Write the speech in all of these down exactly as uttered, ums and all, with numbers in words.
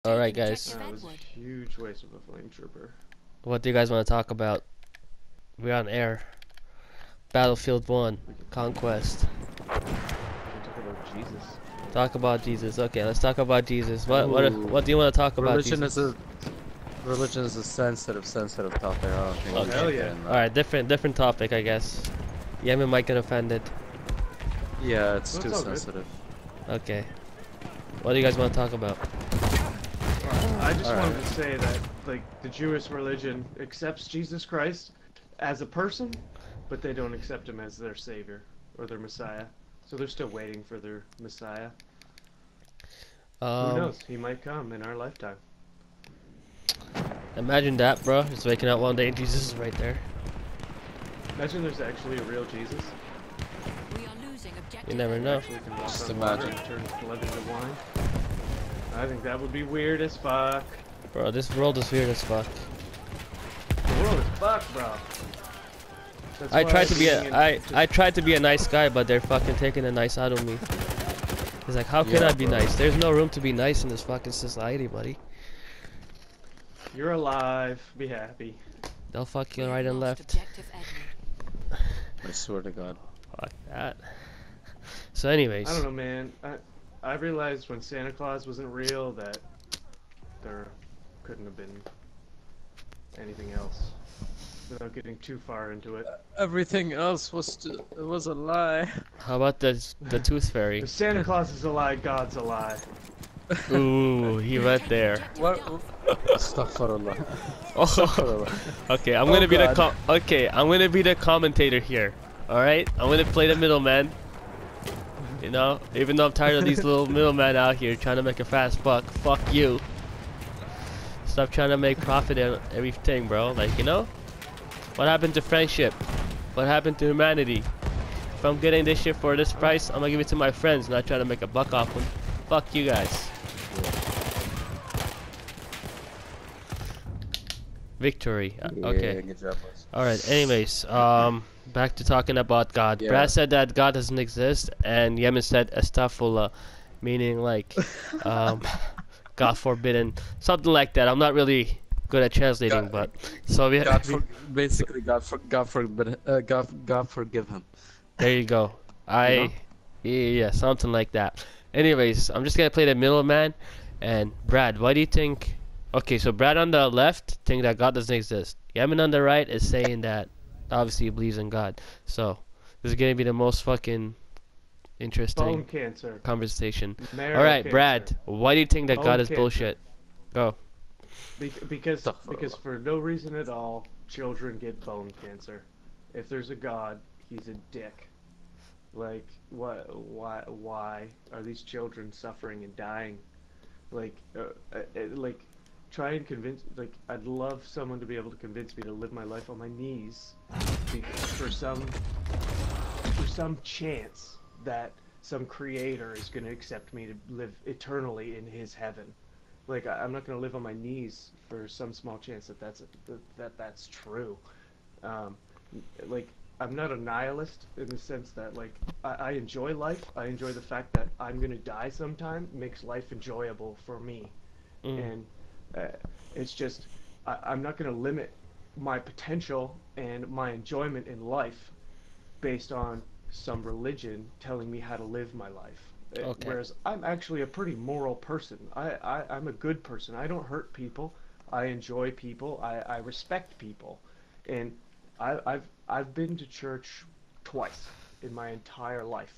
Alright guys, That was a huge waste of a flame trooper. what do you guys want to talk about? We're on air. Battlefield one, Conquest. We can talk about Jesus. Talk about Jesus. Okay, let's talk about Jesus. What what Ooh. what do you want to talk about Religion Jesus? is a religion is a sensitive, sensitive topic. I don't think. Okay. we Hell should yeah. get in that. Alright, different different topic I guess. Yemen might get offended. Yeah, it's Well, too it's all good. sensitive. Okay. What do you guys want to talk about? I just All wanted right. to say that, like, the Jewish religion accepts Jesus Christ as a person, but they don't accept him as their savior or their Messiah. So they're still waiting for their Messiah. Um, Who knows? He might come in our lifetime. Imagine that, bro. Just waking up one day and Jesus is right there. Imagine there's actually a real Jesus. We are losing objective. You never know. Actually can walk Just on water imagine. and turn blood into wine. I think that would be weird as fuck. Bro, this world is weird as fuck. The world is fucked, bro. That's I why tried to be being a in- I I tried to be a nice guy, but they're fucking taking the nice out of me. It's like, how can Yeah, I be bro. nice? There's no room to be nice in this fucking society, buddy. You're alive. Be happy. They'll fuck We you have right and lost left. objective Edward. I swear to God. Fuck that. So anyways, I don't know, man. I I realized when Santa Claus wasn't real that there couldn't have been anything else. Without getting too far into it. Everything else was t- was a lie. how about the the tooth fairy? If Santa Claus is a lie, God's a lie. Ooh, he went there. What? Astaghfirullah. Oh, Astaghfirullah. okay, I'm Oh, gonna be the God. com okay. I'm gonna be the commentator here. All right, I'm gonna play the middleman. You know, even though I'm tired of these little middlemen out here trying to make a fast buck. Fuck you. Stop trying to make profit and everything, bro. Like, you know, what happened to friendship? What happened to humanity? If I'm getting this shit for this price, I'm gonna give it to my friends, not trying to make a buck off them. Fuck you guys. Victory. Uh, Yeah, okay. good job, boys. All right. Anyways, um, back to talking about God. Yeah. Brad said that God doesn't exist, and Yemen said astaghfirullah, meaning like, um, God forbidden, something like that. I'm not really good at translating, God- but so we, God we for, basically God for God forbid uh, God God forgive him. there you go. I know? yeah, yeah, something like that. Anyways, I'm just gonna play the middleman, and Brad, why do you think? Okay, so Brad on the left think that God doesn't exist. Yemen on the right is saying that obviously he believes in God. So this is gonna be the most fucking interesting Bone cancer. conversation. Marrow All right, cancer. Brad, why do you think that Bone God is cancer. bullshit? Go. Be because Astaghfirullah. because for no reason at all, children get bone cancer. If there's a God, he's a dick. Like, what? Why? Why are these children suffering and dying? Like, uh, uh, uh, like, try and convince. Like, I'd love someone to be able to convince me to live my life on my knees, be- for some, for some chance that some creator is going to accept me to live eternally in his heaven. Like, I, I'm not going to live on my knees for some small chance that that's that, that that's true. Um, like, I'm not a nihilist in the sense that, like, I, I enjoy life. I enjoy the fact that I'm going to die sometime makes life enjoyable for me. Mm. And uh, it's just, I, I'm not going to limit my potential and my enjoyment in life based on some religion telling me how to live my life. Uh, Okay. Whereas I'm actually a pretty moral person. I, I, I'm a good person. I don't hurt people. I enjoy people. I, I respect people. And I, I've I've been to church twice in my entire life.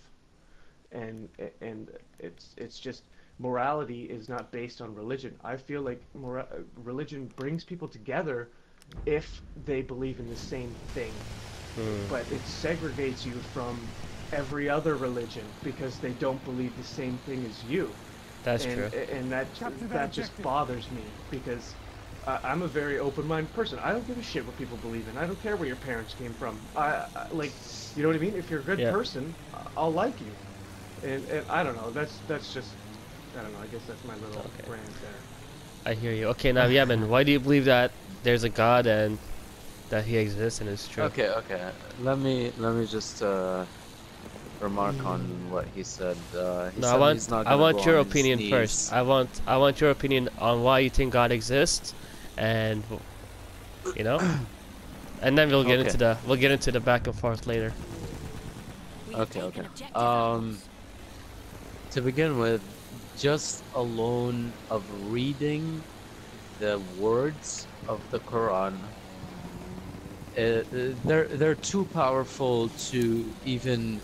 And and it's it's just morality is not based on religion. I feel like mora- religion brings people together if they believe in the same thing. Mm. But it segregates you from every other religion because they don't believe the same thing as you. That's and, true. And that that just bothers me because uh, I'm a very open-minded person. I don't give a shit what people believe in. I don't care where your parents came from. I, I like, you know what I mean? If you're a good Yeah. person, I'll like you. And, and I don't know. That's that's just I don't know. I guess that's my little Okay. rant there. I hear you. Okay, now Yemen, why do you believe that there's a God and that he exists and it's true? Okay, okay. Let me let me just uh remark on what he said. Uh, he No, said I want he's not I gonna want go your on his opinion knees. first. I want I want your opinion on why you think God exists, and you know, and then we'll get Okay. into the we'll get into the back and forth later. We have Okay, taken okay. objective Um, apples. to begin with, just alone of reading the words of the Quran, uh, uh, they're they're too powerful to even.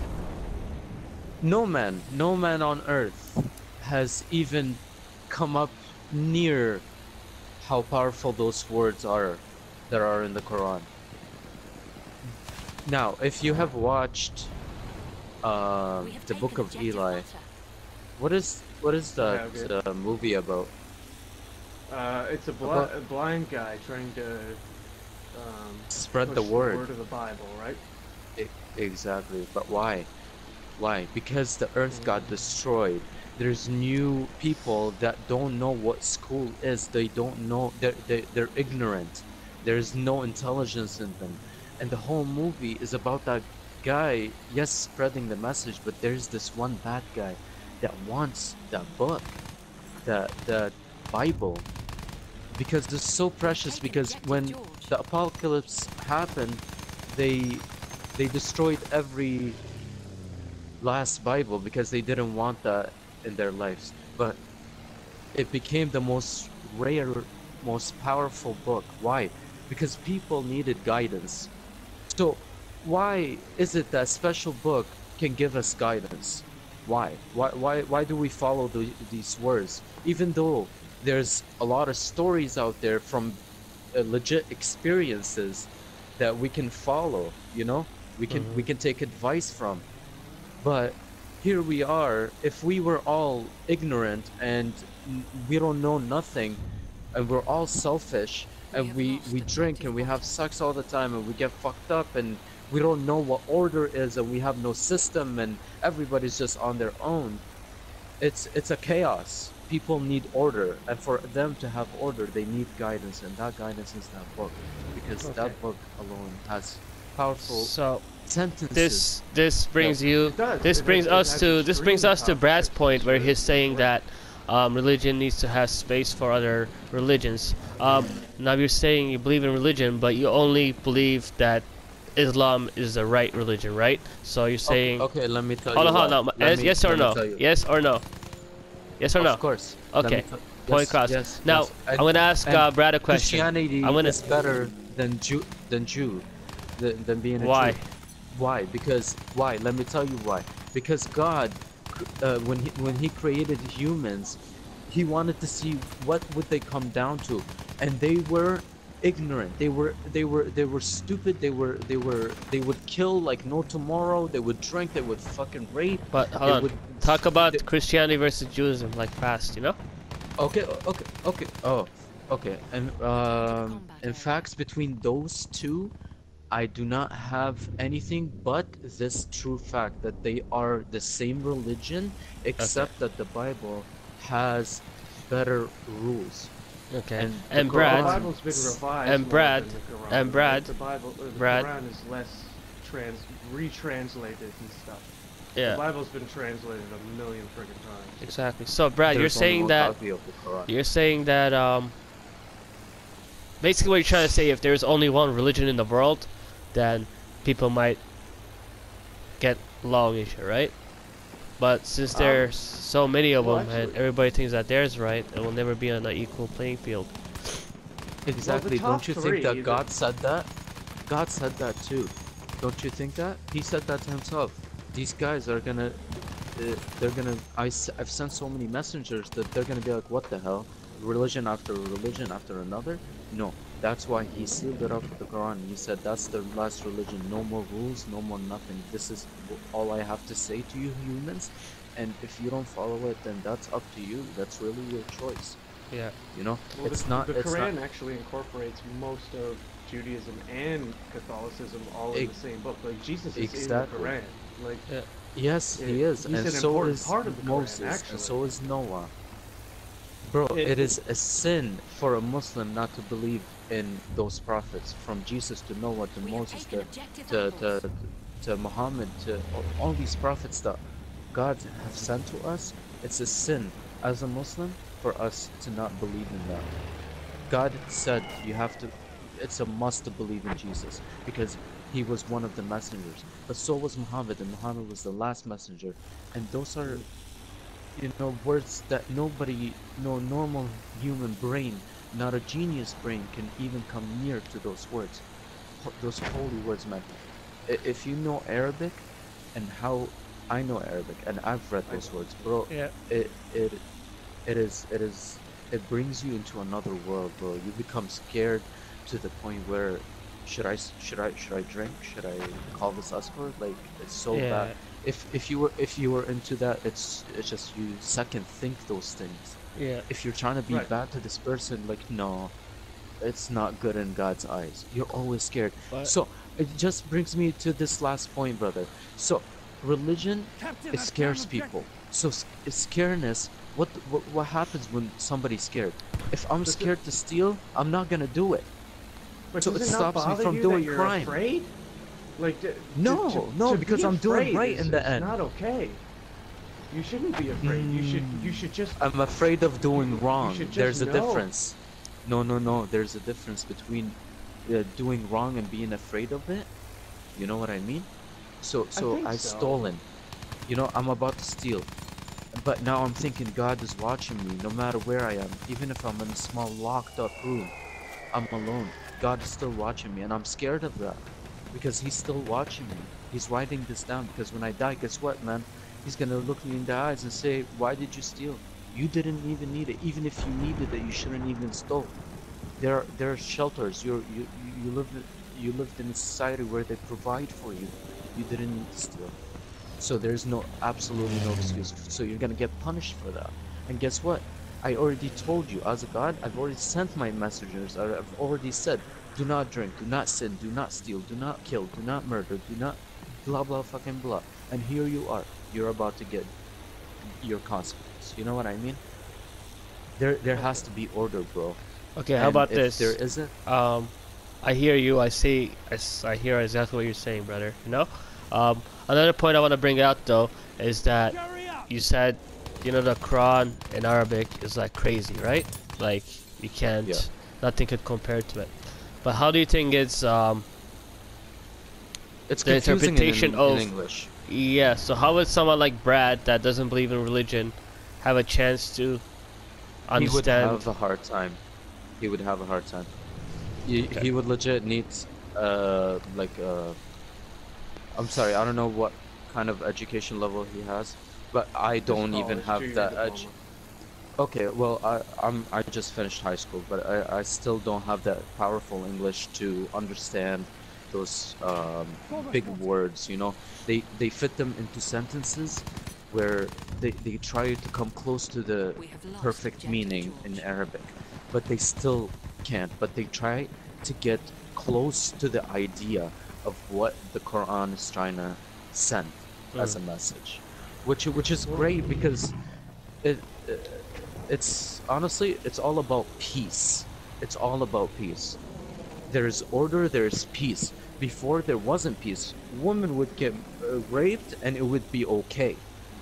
No man, no man on earth has even come up near how powerful those words are that are in the Quran. Now, if you have watched uh, We have the Book taken of objective Eli, butter. what is what is Yeah, that okay. uh, movie about? Uh, it's a, bli About- a blind guy trying to um, Spread push the word. word of the Bible, right? E- exactly, but why? Why? Because the earth got destroyed. There's new people that don't know what school is. They don't know. They're, they're, they're ignorant. There's no intelligence in them. And the whole movie is about that guy, yes, spreading the message, but there's this one bad guy that wants that book, that, that Bible, because it's so precious, taken because objective when George. the apocalypse happened, they they destroyed every last Bible because they didn't want that in their lives. But it became the most rare, most powerful book. Why? Because people needed guidance. So why is it that special book can give us guidance? Why? Why why why do we follow the, these words? Even though there's a lot of stories out there from uh, legit experiences that we can follow, you know? We can we Mhm. can take advice from. But here we are, if we were all ignorant and n- we don't know nothing, and we're all selfish, We and have we, lost we drink objective and we have butter. sex all the time and we get fucked up and we don't know what order is and we have no system and everybody's just on their own, it's it's a chaos. People need order, and for them to have order, they need guidance, and that guidance is that book, because Okay. that book alone has powerful So sentences. this this brings you It does. this It brings has- it us has to this brings extremely us to powerful Brad's sentences point where where he's it's saying correct. that um, religion needs to have space for other religions. Um, now you're saying you believe in religion, but you only believe that Islam is the right religion, right? So you're Okay, saying, okay, let me tell hold you on, hold why. on, no, Let yes, me, yes or let me no? tell you. Yes or no? Yes or Of no? course. Let me Okay. tell- Point yes, across. yes, Now yes. I'm And- gonna ask and uh, Brad a question. Christianity I'm gonna. is better than Jew than Jew than, than being a Why? Jew. Why? Because why? Let me tell you why. Because God, uh, when he when he created humans, he wanted to see what would they come down to, and they were ignorant. They were they were they were stupid. They were they were they would kill like no tomorrow. They would drink. They would fucking rape. But They hold on. would Talk about they- Christianity versus Judaism, like fast, you know? Okay, okay, okay. Oh, okay. And um, combat in area. facts between those two, I do not have anything but this true fact that they are the same religion, except that the Bible has better rules. Okay. And the And The Brad, Quran- Bible's been revised and more Brad- than the Quran. and right? Brad- the Bible, uh, the Brad- Quran is less trans, retranslated and stuff. The yeah, Bible's been translated a million friggin' times. exactly. So Brad, you're There's only saying one that copy of the Quran. you're saying that um basically what you're trying to say, if there's only one religion in the world, then people might get along and shit, right? But since Um, there's so many of well, them and actually- everybody thinks that theirs right, it will never be on an equal playing field. Exactly. top Don't you three, think that the- God said that? God said that too. Don't you think that? He said that to himself. These guys are gonna, uh, they're gonna. I, s- I've sent so many messengers that they're gonna be like, what the hell? Religion after religion after another? No. That's why he sealed it up with the Quran. He said that's the last religion. No more rules, no more nothing. This is wh- all I have to say to you humans. And if you don't follow it, then that's up to you. That's really your choice. Yeah. You know, Well, it's the, not. the it's Quran not. actually incorporates most of Judaism and Catholicism all in Ex- the same book. Like Jesus is Exactly. in the Quran. Like Yes, It- he is, he's and an so important is part of the Quran, Moses, actually. and so is Noah. Bro, It- it is a sin for a Muslim not to believe in those prophets, from Jesus to Noah to We have Moses taken to objective to, apples. to to Muhammad, to all, all these prophets that God have sent to us, it's a sin as a Muslim for us to not believe in that. God said you have to, it's a must to believe in Jesus because he was one of the messengers. But so was Muhammad, and Muhammad was the last messenger. And those are, you know, words that nobody, no normal human brain, not a genius brain, can even come near to those words. Ho- Those holy words, man. I- If you know Arabic and how I know Arabic and I've read those words, bro, Yeah. it it it is it is it brings you into another world, bro. You become scared to the point where should I s- should I should I drink? Should I call this escort? Like it's so bad. Yeah. If if you were if you were into that, it's it's just you second think those things. Yeah. If you're trying to be Right. bad to this person, like no, it's not good in God's eyes. You're always scared. But So it just brings me to this last point, brother. So religion, it scares people. So s- scareness, what, what what happens when somebody's scared? If I'm Does it- scared to steal, I'm not gonna do it. But So does it it not stops me bother from you doing that you're crime. afraid? Like to, No, to, to, no, to because be I'm doing afraid right is, in the is end. not okay. You shouldn't be afraid. You should you Mm. should just I'm afraid of doing you wrong. should just There's a know. difference. No, no, no. There's a difference between uh, doing wrong and being afraid of it. You know what I mean? So, so think I so. stolen. You know, I'm about to steal. But now I'm thinking God is watching me no matter where I am. Even if I'm in a small locked up room, I'm alone. God is still watching me and I'm scared of that. Because he's still watching me. He's writing this down because when I die, guess what, man? He's gonna look me in the eyes and say, why did you steal? You didn't even need it. Even if you needed it, you shouldn't even stole. There are, there are shelters. You're, you you you live you lived in a society where they provide for you. You didn't need to steal. So there's no absolutely no excuse. So you're gonna get punished for that. And guess what? I already told you, as a God, I've already sent my messengers. I- I've already said, do not drink, do not sin, do not steal, do not kill, do not murder, do not blah blah fucking blah. And here you are. You're about to get your consequence. You know what I mean? There there has to be order, bro. okay, how And about if this? there isn't, Um, I hear you. I see. I, s- I hear exactly what you're saying, brother. You know. Um, another point I want to bring out though is that you said, you know, the Quran in Arabic is like crazy, right? Like you can't, Yeah. nothing could compare to it. But how do you think it's um it's the confusing in, interpretation in, of- in English. yeah? So how would someone like Brad that doesn't believe in religion have a chance to He would understand? have a hard time. He would have a hard time. He, Okay. he would legit need, uh, like, uh, I'm sorry, I don't know what kind of education level he has, but I don't even college, have junior that diploma. edge. Okay, well, I, I'm, I just finished high school, but I, I still don't have that powerful English to understand those um, big words, you know? They, they fit them into sentences where they, they try to come close to the We have lost perfect objective meaning in George. Arabic, but they still can't. But they try to get close to the idea of what the Quran is trying to send as a message, which which is great because it uh, it's honestly it's all about peace. It's all about peace. There's order, there's peace. Before there wasn't peace, women would get uh, raped and it would be okay.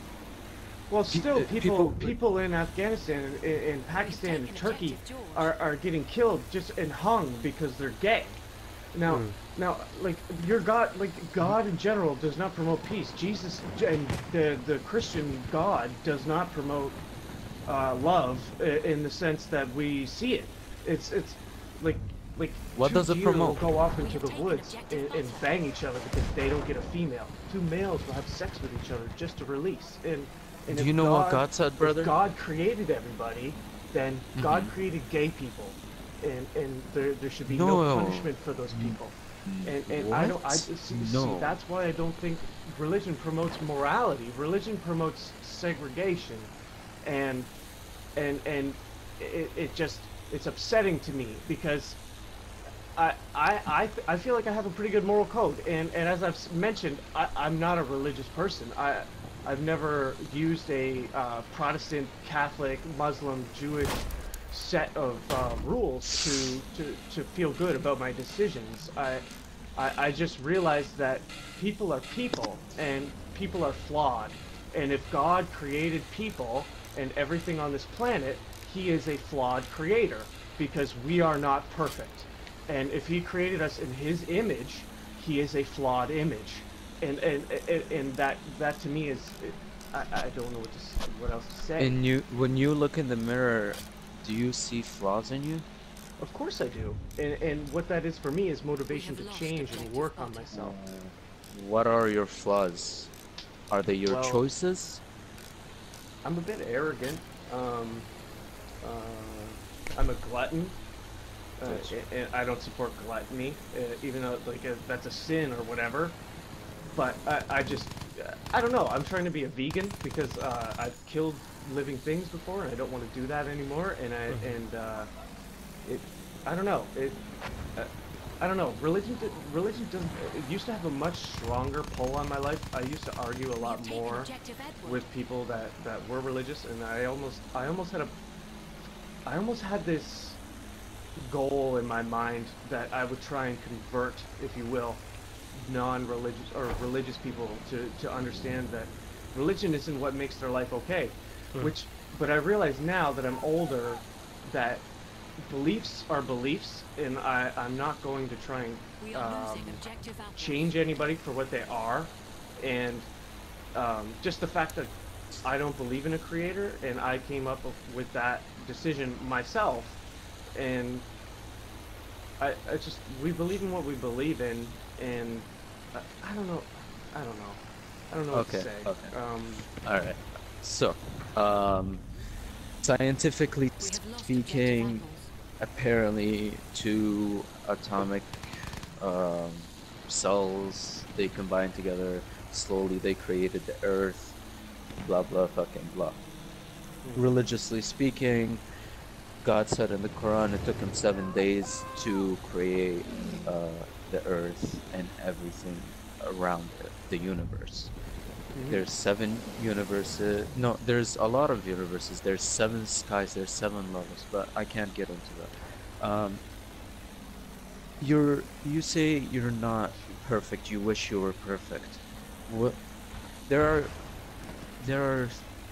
Well, Pe- still, uh, people people- people in Afghanistan, in, in Pakistan, and taken Turkey objective George. are, are getting killed just and hung because they're gay. Now, Mm. now, like your God, like God in general does not promote peace. Jesus and the the Christian God does not promote uh, love i- in the sense that we see it. It's it's like like What two does it deer promote? will go off We into have the taken woods objective and, and butter. bang each other because they don't get a female. Two males will have sex with each other just to release. And, and Do if you know what God said, brother? If God created everybody, then God Mhm. created gay people, and and there there should be no, No. punishment for those people. And and I don't I What? see, No. see that's why I don't think religion promotes morality. Religion promotes segregation, and and and it, it just it's upsetting to me because I I I, th- I feel like I have a pretty good moral code, and and as I've s- mentioned, I, I'm not a religious person. I I've never used a uh, Protestant, Catholic, Muslim, Jewish set of uh, rules to, to to feel good about my decisions. I I, I just realized that people are people, and people are flawed. And if God created people and everything on this planet, he is a flawed creator, because we are not perfect. And if he created us in his image, he is a flawed image. And and and, and that that to me is, I, I don't know what to, s- what else to say. And you, when you look in the mirror, do you see flaws in you? Of course I do. And and what that is for me is motivation to lost change and objective work on button. myself. What are your flaws? Are they your Well, choices? I'm a bit arrogant. Um, uh, I'm a glutton. Uh, Gotcha. a- and I don't support gluttony, uh, even though like uh, that's a sin or whatever. But I, I just, I don't know. I'm trying to be a vegan because uh, I've killed living things before, and I don't want to do that anymore. And I and uh, it, I don't know. It, uh, I don't know. Religion, di- religion doesn't. It used to have a much stronger pull on my life. I used to argue a We lot have taken more objective Edward. with people that that were religious, and I almost, I almost had a, I almost had this goal in my mind that I would try and convert, if you will, non-religious or religious people to to understand that religion isn't what makes their life okay. Hmm. Which, but I realize now that I'm older that beliefs are beliefs, and I I'm not going to try and We are um, losing objective Alpha. change anybody for what they are, and um, just the fact that I don't believe in a creator, and I came up with that decision myself, and I, I just, we believe in what we believe in, and I, I don't know, I don't know, I don't know what Okay, to say. okay. Um, All right. So, um, scientifically We have lost speaking, objective apples. apparently two atomic um, cells, they combined together, slowly they created the earth, blah blah fucking blah. Religiously speaking, God said in the Quran it took him seven days to create uh, the earth and everything around it, the universe. There's seven universes. No, there's a lot of universes. There's seven skies. There's seven levels, but I can't get into that. Um, you're you say you're not perfect. You wish you were perfect. What? There are there are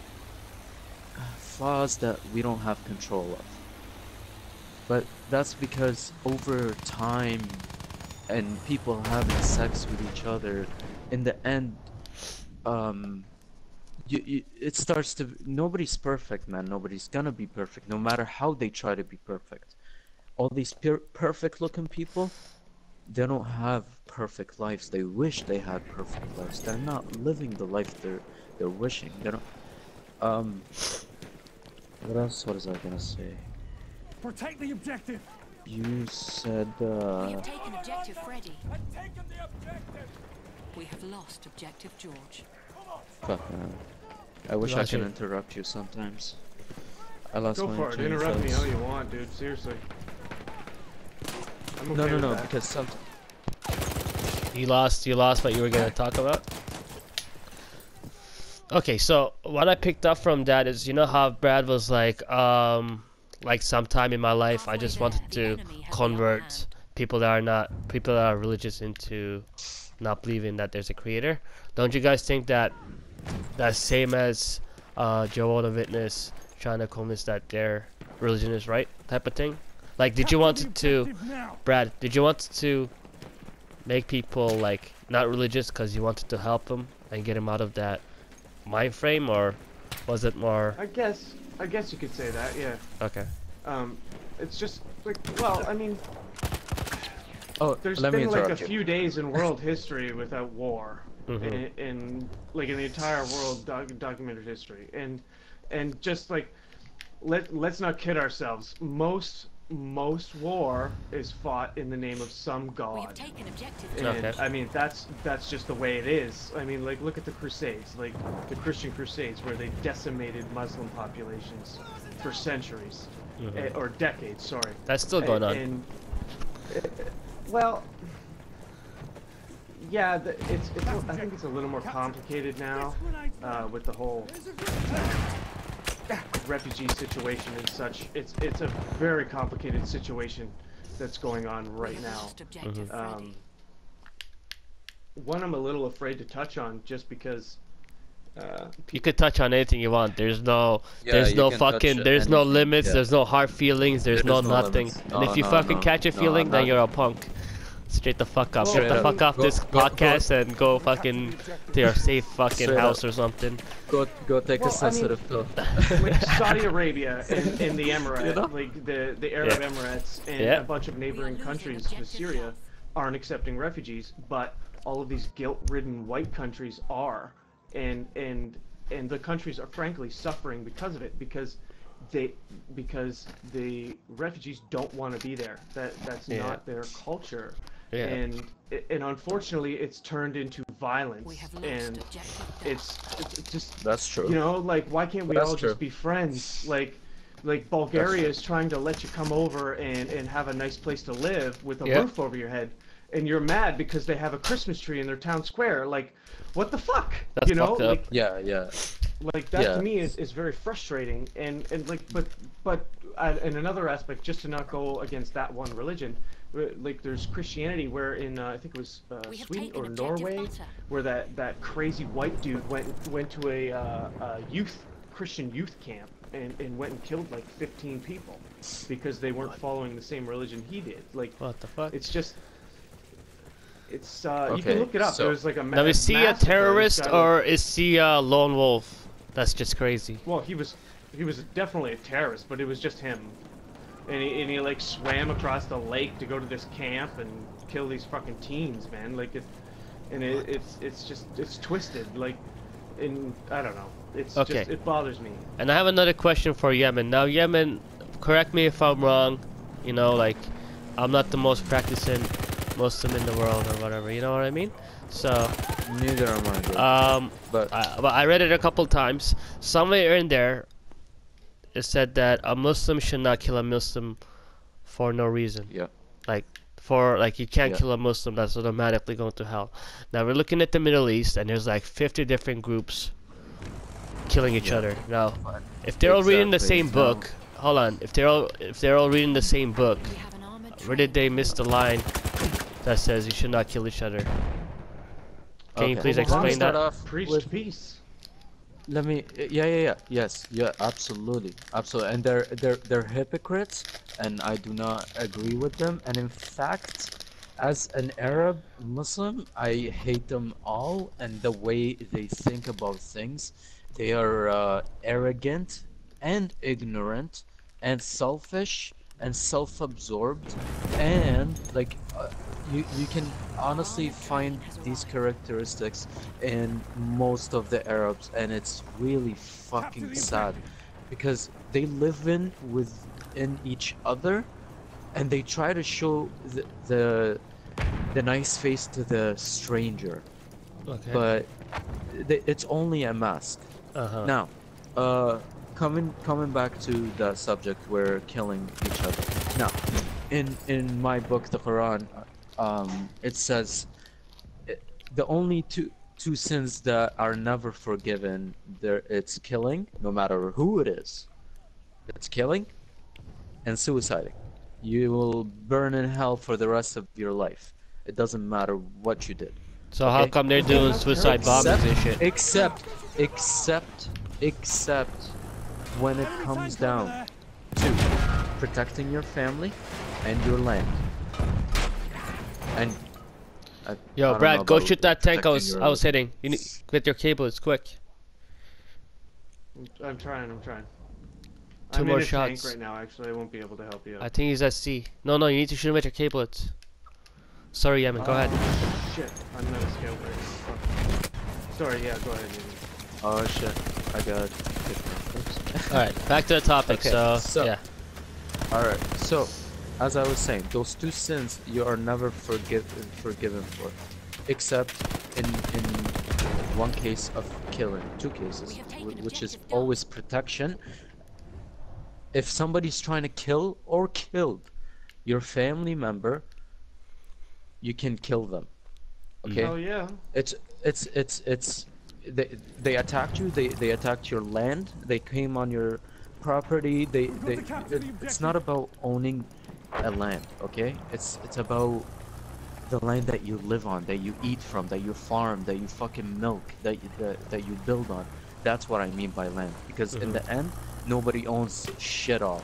flaws that we don't have control of. But that's because over time and people having sex with each other, in the end, um, you, you, it starts to, nobody's perfect, man. Nobody's gonna be perfect, no matter how they try to be perfect. All these per perfect looking people, they don't have perfect lives. They wish they had perfect lives. They're not living the life they're they're wishing. They don't. Um, what else? What is I gonna say? Protect the objective. You said We uh, have taken objective Freddy. I've taken the objective. We have lost objective George. fuck, man. I wish I lost could your- interrupt you sometimes. I lost go my for it, train of interrupt me thoughts. how you want, dude, seriously. I'm No, okay no, with no, that. because some. You lost. You lost what you were gonna talk about. Okay, so what I picked up from that is, you know how Brad was like, um, like sometime in my life I Halfway just there, wanted the to enemy had the upper convert hand. people that are not people that are religious into not believing that there's a creator. Don't you guys think that that's same as uh, Jehovah's Witness trying to convince that their religion is right type of thing? Like, did you want Capture the to, objective now. Brad? Did you want to make people like not religious because you wanted to help them and get them out of that mind frame, or was it more I guess, I guess you could say that, yeah. okay? Um, it's just like, well, I mean, Oh, there's let me been like a interrupt you. few days in world history without war, Mhm. in, in like in the entire world doc documented history, and and just like let let's not kid ourselves. Most most war is fought in the name of some We have god. taken objective And Okay. I mean that's that's just the way it is. I mean, like look at the Crusades, like the Christian Crusades, where they decimated Muslim populations for centuries, Mhm. eh, or decades. Sorry. That's still going on. And, uh, well, yeah, the, it's, it's a- I think it's a little more complicated now uh, with the whole refugee situation and such. It's it's a very complicated situation that's going on We right have now. lost objective Um, Freddy. one I'm a little afraid to touch on just because. Uh, You could touch on anything you want. There's no, Yeah, there's you no can touch fucking, there's no anything, limits. yeah. There's no hard feelings. There's There no is no nothing. limits. And No, if you no, fucking no. catch a No, feeling, I'm then not- you're a punk. Straight the fuck up. Well, Get the Straight fuck up. off Go- this go- go- podcast and go fucking to your safe fucking Straight house up. or something. Go go take Well, a I mean- sensitive pill. like Saudi Arabia and, and the Emirates, You know? like the, the Arab Yeah. Emirates and Yeah. a bunch of neighboring We are losing countries to objective Syria health. aren't accepting refugees, but all of these guilt-ridden white countries are, and and and the countries are frankly suffering because of it, because they because the refugees don't want to be there. That that's Yeah. not their culture. Yeah. And and unfortunately, it's turned into violence, We have lost and objective it's, it's it's just That's true. you know, like, why can't we That's all true. just be friends? Like, like Bulgaria is trying to let you come over and, and have a nice place to live with a Yep. roof over your head, and you're mad because they have a Christmas tree in their town square. Like, what the fuck? That's you know, fucked up. like, Yeah, yeah. like that Yeah. to me is, is very frustrating. And and like, but but uh, in another aspect, just to not go against that one religion. uh, Like, there's Christianity where in uh, I think it was uh, We have Sweden taken or objective Norway, butter. where that, that crazy white dude went went to a, uh, a youth Christian youth camp and, and went and killed like fifteen people because they weren't following the same religion he did. Like, What the fuck? it's just it's uh you can Okay, look it up. so- There's like a ma- Now is he a massacre. terrorist This guy, like- or is he a lone wolf? That's just crazy. well, he was he was definitely a terrorist, but it was just him. And he, and he like swam across the lake to go to this camp and kill these fucking teens, man. Like it, and it, it's it's just it's twisted. Like, and I don't know. It's Okay. just it bothers me. And I have another question for Yemen. Now, Yemen, correct me if I'm wrong. You know, like, I'm not the most practicing Muslim in the world or whatever. You know what I mean? So, Neither am I. Bro. um, but I, but I read it a couple times. Somewhere in there, it said that a Muslim should not kill a Muslim for no reason. yeah. Like, for like you can't Yeah. kill a Muslim that's automatically going to hell. Now we're looking at the Middle East, and there's like fifty different groups killing each Yeah. other. Now, if they're all reading the Exactly. same No. book, hold on. If they're all if they're all reading the same book, We have an armored where train. did they miss the line that says you should not kill each other? Can you Okay. please Well, explain start that? off Preached with- peace. Let me. Yeah, yeah, yeah. Yes, yeah, absolutely, absolutely. And they're they're they're hypocrites, and I do not agree with them. And in fact, as an Arab Muslim, I hate them all and the way they think about things. They are uh, arrogant and ignorant and selfish and self-absorbed, and like uh, you you can honestly find these characteristics in most of the Arabs, and it's really fucking sad because they live in within each other, and they try to show the the, the nice face to the stranger, Okay. but th- it's only a mask. uh-huh. Now, uh, coming coming back to the subject, we're killing each other. Now, in in my book, the Quran, um, it says it, the only two two sins that are never forgiven, there it's killing, no matter who it is. It's killing and suiciding. You will burn in hell for the rest of your life. It doesn't matter what you did. So how okay. come they're doing suicide bombings and shit? Except, except, except when it comes down to protecting your family and your land. And I, I Yo, don't Brad, know go about shoot that tank I protecting was your I was hitting. You need get your cables quick. I'm trying. I'm trying. Two I'm more in a shots. tank right now. Actually, I won't be able to help you out. I think he's at C. No, no, you need to shoot him at your cablets. Sorry, Yemen, go ahead. Oh, shit, I'm not a scout right now. Fuck. Sorry, yeah, go ahead. Ian. Oh shit, I got it. Alright, back to the topic. Okay, so, so- yeah. Alright, so, as I was saying, those two sins you are never forgive forgiven for. Except in, in one case of killing, two cases, We have taken wh- which is objective Delta. always protection. If somebody's trying to kill or killed your family member, you can kill them. Okay? Oh yeah. It's it's it's it's they they attacked you. They they attacked your land. They came on your property. They got they. the captain, It, the it's not about owning a land. Okay. It's it's about the land that you live on, that you eat from, that you farm, that you fucking milk, that you, that, that you build on. That's what I mean by land. Because in the end, nobody owns shit all.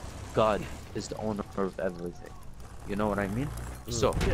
God is the owner of everything. You know what I mean? So, Yeah.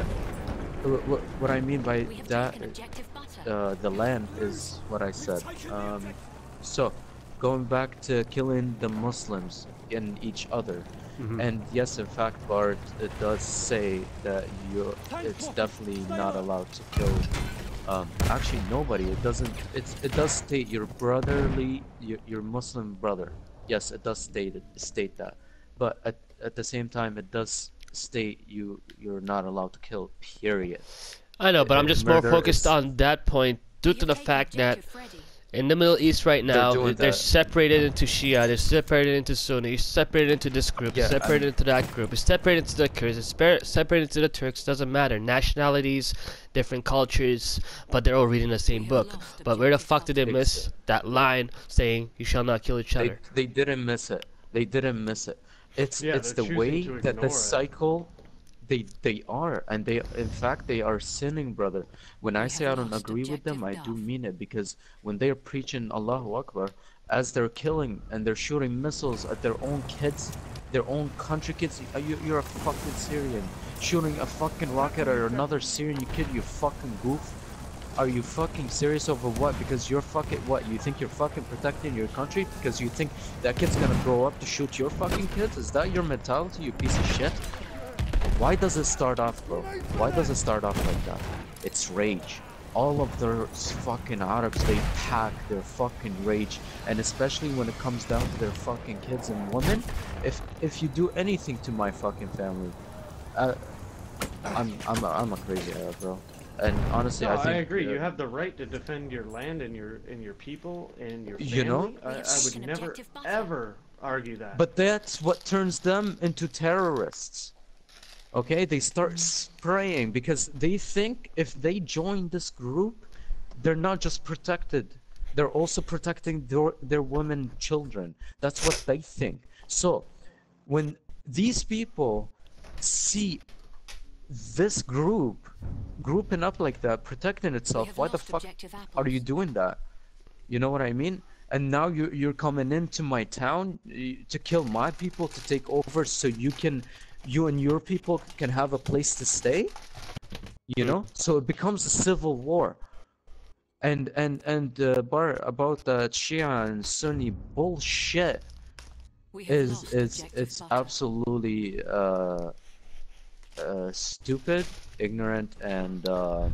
what, what I mean by We have that, taken objective butter. uh, the land is what I said. Um, so, going back to killing the Muslims in each other. And yes, in fact, Bart, it does say that you it's definitely not allowed to kill. Um, actually, nobody. It doesn't. It's it does state your brotherly, your, your Muslim brother. Yes, it does state it, state that. But at at the same time, it does state you you're not allowed to kill. Period. I know, but I'm Uh, just more murder focused is- on that point due We to have the taken fact that objective Freddy. in the Middle East right They're now, doing they're that. separated into Shia, they're separated into Sunni, separated into this group, Yeah, separated I'm- into that group, it's separated into the Kurds, it's spar- separated into the Turks, doesn't matter. Nationalities, different cultures, but they're all reading the same have book. lost But where the objective fuck did they Butter. miss that line saying, you shall not kill each They, other? they didn't miss it. They didn't miss it. It's Yeah, it's they're the choosing way to that the ignore it. cycle they they are, and they in fact they are sinning, brother. When I We say have I don't lost agree with them, I objective do Duff. mean it, because when they're preaching Allahu Akbar, as they're killing and they're shooting missiles at their own kids, their own country kids, are you you're a fucking Syrian shooting a fucking rocket at another Syrian kid, you fucking goof. Are you fucking serious over what? Because you're fucking what? You think you're fucking protecting your country because you think that kid's gonna grow up to shoot your fucking kids? Is that your mentality, you piece of shit? Why does it start off, bro? Why does it start off like that? It's rage. All of their fucking Arabs, they pack their fucking rage, and especially when it comes down to their fucking kids and women. If if you do anything to my fucking family, uh, I'm I'm a, I'm a crazy Arab, bro. And honestly, No, I think I agree. uh, You have the right to defend your land and your and your people and your family. You know? I, I It's would an never objective button. ever argue that. But that's what turns them into terrorists. Okay, they start spraying because they think if they join this group, they're not just protected, they're also protecting their, their women, children. That's what they think. So, when these people see this group grouping up like that, protecting We itself, have why the lost fuck objective are you apples. doing that? You know what I mean? And now you you're coming into my town y- to kill my people, to take over, so you can, you and your people can have a place to stay. You know, so it becomes a civil war. And and and uh, bar about the Shia and Sunni bullshit We have is lost is objective it's butter. absolutely uh, uh stupid, ignorant, and uh,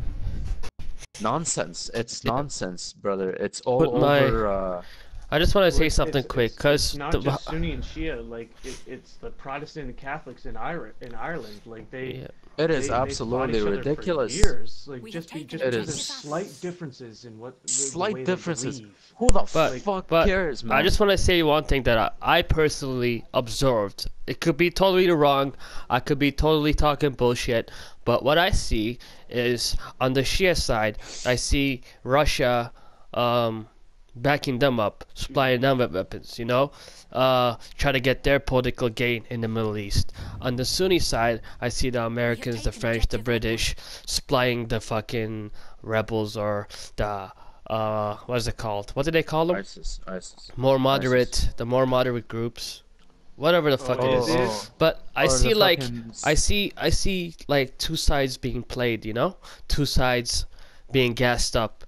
nonsense. It's Yeah. nonsense, brother. It's all But my- over. Uh, I just want to Well, say it's- something it's- quick, it's- because it's not just Sunni and Shia. Like it, it's the Protestant and Catholics in Ireland. In Ireland, like they. yeah. it is they, they fought absolutely each other for ridiculous. years. Like We just have be, taken just It because is. there's slight differences in what the, the Slight way they differences. believe. Who the But- fuck but cares, man? I just want to say one thing that I, I personally observed. It could be totally wrong. I could be totally talking bullshit. But what I see is on the Shia side, I see Russia um, backing them up, supplying them with weapons, you know, uh, try to get their political gain in the Middle East. On the Sunni side, I see the Americans, the taken French, the objective British supplying the fucking rebels or the uh, what is it called? What do they call them? ISIS, ISIS. More moderate, the more moderate groups, whatever the fuck it Oh, is. oh. But I Or the see like fucking s- I see I see like two sides being played, you know, two sides being gassed up,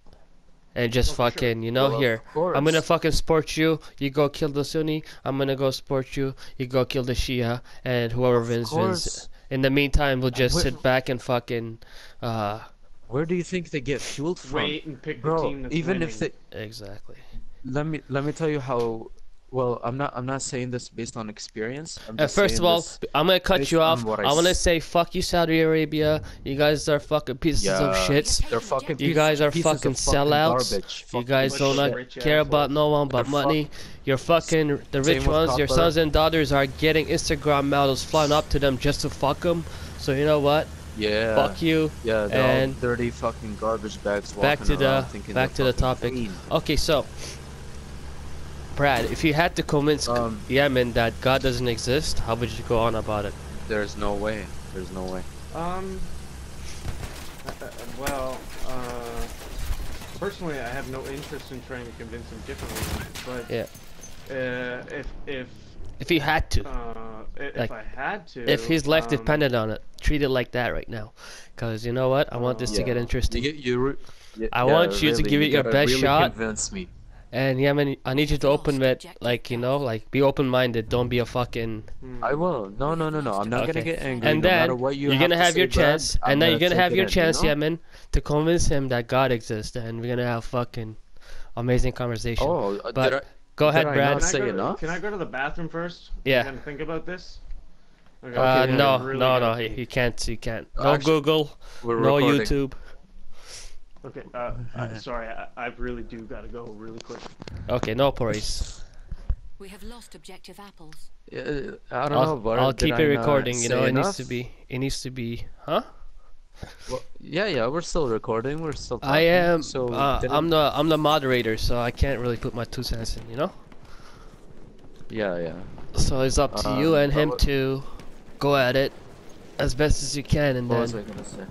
and just Oh, for sure. fucking, you know, Well, of here I'm gonna course. fucking support you. You go kill the Sunni. I'm gonna go support you. You go kill the Shia, and whoever Of wins course. wins. In the meantime, we'll just where- sit back and fucking uh Where do you think they get fueled from? Wait and pick the Bro, team that's even winning. if they exactly. let me let me tell you how. Well, I'm not I'm not saying this based on experience. I'm Uh, just first of saying all, this I'm gonna cut based you on off. what I I want to s- say fuck you, Saudi Arabia. You guys are fucking pieces of Yeah. shits. They're fucking You pieces- guys are pieces of fucking sellouts. garbage. You Fucking guys bunch do of not rich care about assholes. no one but They're fuck- money. You're fucking the rich Same with ones. Your Copper. sons and daughters are getting Instagram models flying up to them just to fuck them. So you know what? Yeah. Fuck you. Yeah, they're and all dirty fucking garbage bags back walking to the around thinking back to they're the fucking topic. clean. Okay, so Brad, if you had to convince Um, Yemen that God doesn't exist, how would you go on about it? There's no way. There's no way. Um, Uh, well, uh, personally, I have no interest in trying to convince him differently. But Yeah. uh, if if If you had to. uh, if Like, I had to, If his life um, depended on it, treat it like that right now. Because you know what? I want this to Uh, get You interesting. get you. Re yeah, I yeah, want you to really, give it your gotta best really shot. Convince me. And yeah, man, I need you to Lost open it, objective like, you F. know, like, be open-minded. Don't be a fucking... hmm. I will. No, no, no, no. I'm not gonna Okay. get angry. And no then, matter what you you're have gonna to have say, your Brad, chance, I'm and then you're gonna gonna have take your it in, chance, you yeah, know? man, to convince him that God exists, and we're gonna have fucking amazing conversation. Oh, uh, But did I, go did ahead, I Brad. not Can I, say go to, enough? can I go to the bathroom first? Yeah. And think about this. Okay, Uh, Okay, yeah, no, really no, gotta no, you, pee. you can't, you can't. No Actually, Google, We're no recording. YouTube. Okay, uh, I, sorry, I, I really do gotta go really quick. Okay, no worries. We have lost objective apples. Uh, I don't I'll, know, but I'll did keep I it not recording, you know, say it needs enough? to be, it needs to be, huh? Well, yeah, yeah, we're still recording. We're still talking. I am, So uh, didn't- I'm the, I'm the moderator, so I can't really put my two cents in, you know? Yeah, yeah. So it's up to you Um, and but him what- to go at it as best as you can, and What was I then, gonna say?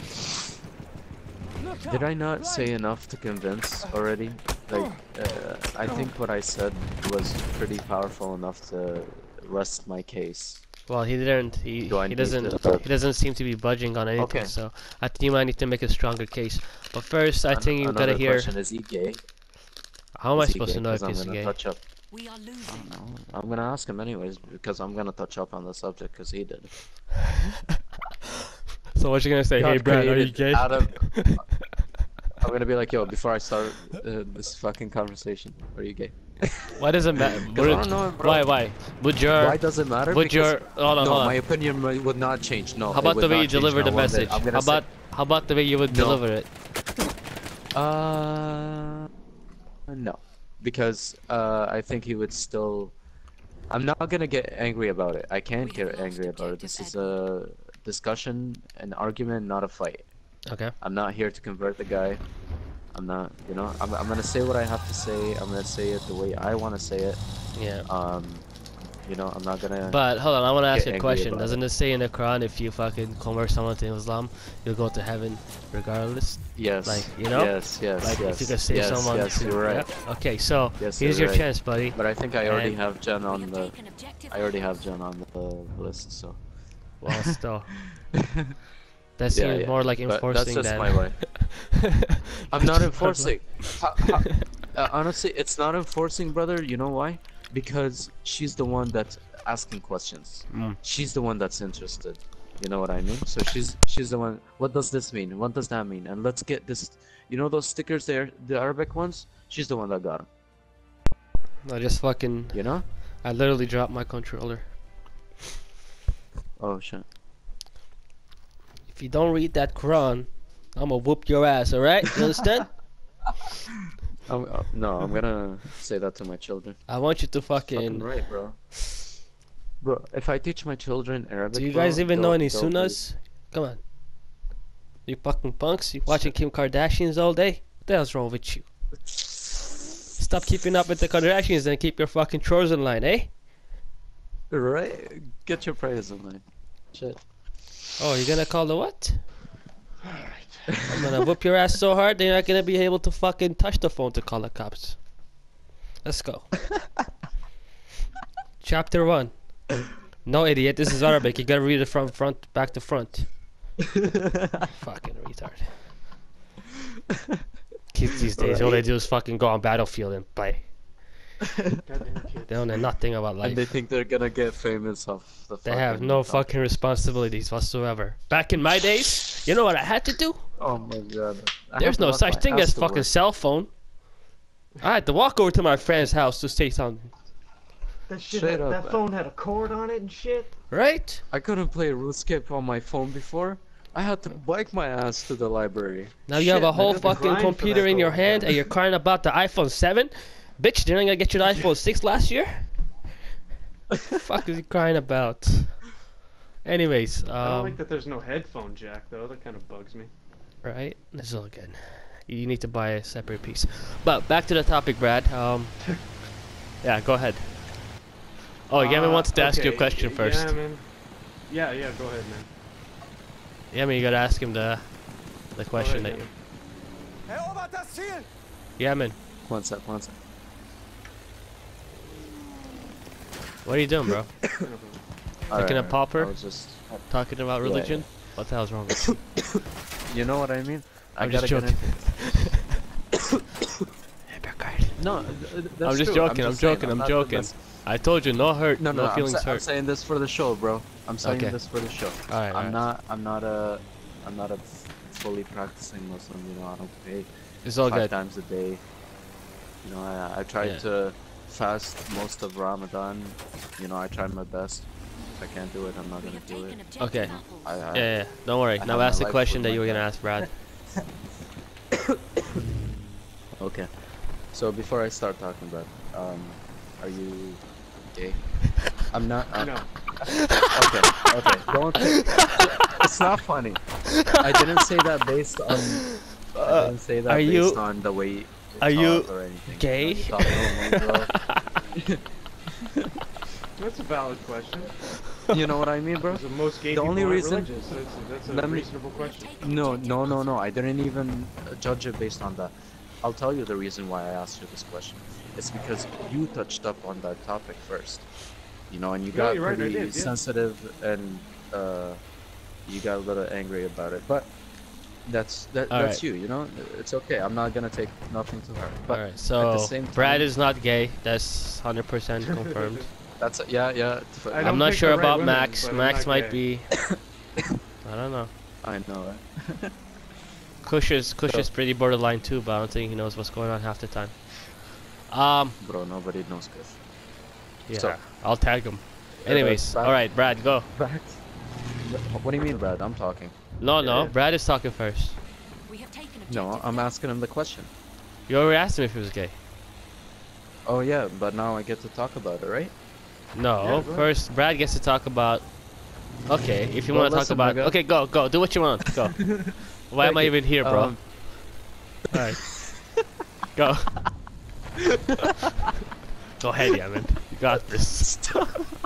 Look Did out. I not say Right. enough to convince already? Like, uh, I think what I said was pretty powerful enough to rest my case. well, he didn't, he, Do I he need doesn't, to- he doesn't seem to be budging on anything, Okay. so I think you might need to make a stronger case. But first, I An- think you another gotta hear, question, is he gay? how am I Is he supposed gay? to know if 'Cause I'm he's gonna gay? touch up. We are losing. No, I'm gonna ask him anyways because I'm gonna touch up on the subject because he did. So what you gonna say? Hey, God Brad, are you created gay? out of- I'm gonna be like, yo, before I start uh, this fucking conversation, are you gay? Why does it matter? 'Cause I don't know, bro. Why, why? Would your, Why does it matter? would Because- your, hold on, no, hold on. my opinion mi- would not change. No. How it about would the way not you change, deliver the not one bit. message? I'm How gonna say- about, how about the way you would No. deliver it? Uh, no, because uh, I think he would still. I'm not gonna get angry about it. I can't We have get lost angry about it. objective This is a discussion, an argument, not a fight. Okay. I'm not here to convert the guy. I'm not, you know. I'm I'm gonna say what I have to say. I'm gonna say it the way I want to say it. Yeah. Um, you know, I'm not gonna. But hold on, I want to ask get you a angry question. about Doesn't it say in the Quran if you fucking convert someone to Islam, you'll go to heaven regardless? Yes. Like, you know? Yes. Yes. Like yes. if you could say yes, someone Yes. to, You're right. yeah? Okay, so Yes, here's you're your right. chance, buddy. But I think I already And- have Jen We on have the. taken objective I already have apples. Jen on the list, so. Well, still, that seems Yeah, yeah, more like but enforcing that's just than. my way. I'm not enforcing. Ho- ho- uh, honestly, it's not enforcing, brother. You know why? Because she's the one that's asking questions. Mm. She's the one that's interested. You know what I mean? So she's she's the one. What does this mean? What does that mean? And let's get this. You know those stickers there, the Arabic ones? She's the one that got them. I just fucking. You know? I literally dropped my controller. Oh shit. If you don't read that Quran, I'm gonna whoop your ass. All right? You understand? I'm, uh, no, I'm gonna say that to my children. I want you to Fucking fucking. right, bro. Bro, if I teach my children Arabic, Do you bro, guys even know they'll- any they'll be- sunnahs? Come on. You fucking punks. You watching Kim Kardashians all day? What the hell's wrong with you? Stop keeping up with the Kardashians and keep your fucking chores in line, eh? Right? Get your prayers in line. Shit. Oh, you're gonna call the what? I'm gonna whoop your ass so hard that you're not gonna be able to fucking touch the phone to call the cops. Let's go. Chapter one. No, idiot. This is Arabic. You gotta read it from front back to front. Fucking retard. Kids these days, all they do is fucking go on battlefield and play. Goddamn kids. They don't know nothing about life. And they think they're gonna get famous off the They have fucking no top. fucking responsibilities whatsoever. Back in my days, you know what I had to do? Oh my god. I There's have to no walk such my thing ass as to fucking work. cell phone. I had to walk over to my friend's house to say something. That shit, Straight had, up, that man. phone had a cord on it and shit. Right? I couldn't play RuneScape on my phone before. I had to bike my ass to the library. Now you have Shit, a whole man. fucking grind for computer that in your gold, hand man. and you're crying about the iPhone seven? Bitch, didn't I get you the iPhone six last year? Fuck is he crying about? Anyways, I don't um, like that there's no headphone jack though. That kind of bugs me. right? That's all good. You need to buy a separate piece. But back to the topic, Brad. Um, yeah, go ahead. Oh, Yemen Uh, wants to ask you a okay, question y- first. Yeah, man. Yeah, yeah. Go ahead, man. Yemen, you gotta ask him the the question Alright, that you. Erobert das Ziel! Yeah, man. One sec, one sec. What are you doing, bro? Taking a Alright, popper? I was just, Talking about Yeah, religion? What the hell's wrong with you? you know what I mean? I I'm just gotta joking. get into- No, th- th- that's I'm just true. joking. I'm, just saying, joking. I'm not- joking. that's- I told you, no hurt, No, no, no, I'm, feelings sa- I'm hurt. saying this for the show, bro. I'm saying Okay. this for the show. All right, I'm all right. not. I'm not a. I'm not a f- fully practicing Muslim. You know, I don't pray It's all five good. times a day. You know, I I tried Yeah. to fast most of Ramadan. You know, I tried my best. If I can't do it, I'm not We gonna have do taken it. objective Okay. apples. I, I, Yeah, yeah. Don't worry. I Now have ask my the life question with that my you were gonna God. ask, Brad. Okay. So before I start talking about, um, are you gay? I'm not. Uh, No. Okay. Okay. Don't. It's not funny. I didn't say that based on. I didn't say that are based you- on the way you are you talk or anything. gay? You talk normally, bro. That's a valid question. You know what I mean, bro? Because most gay The people only aren't reason- religious. That's a, that's a Let me- reasonable question. No, no, no, no. I didn't even uh, judge it based on that. I'll tell you the reason why I asked you this question. It's because you touched up on that topic first. You know, and you No, got you're right, I pretty did, yeah. sensitive and uh, you got a little angry about it. But that's that, All that's right. you. You know, it's okay. I'm not gonna take nothing to heart. But Alright, at so the same Brad time- is not gay. That's one hundred percent confirmed. that's yeah, yeah. f- I I'm don't not pick sure the right about women, Max. but I'm Max not might gay. be. I don't know. I know it. Kush is Kush So- is pretty borderline too, but I don't think he knows what's going on half the time. Um, Bro, nobody knows good. yeah, So- I'll tag him. Uh, Anyways, Brad- all right, Brad, go. Back. What do you mean, Brad? I'm talking. No, no, Yeah. Brad is talking first. We have taken objective No, I'm Delta. asking him the question. You already asked him if he was gay. Oh yeah, but now I get to talk about it, right? No, Yeah, go ahead. first Brad gets to talk about. Okay, if you Well, want to talk listen, about. nigga. Okay, go, go, do what you want. Go. Why am I Thank you. even here, bro? Um, All right, go. Go ahead, yeah, man. You got this. Stop.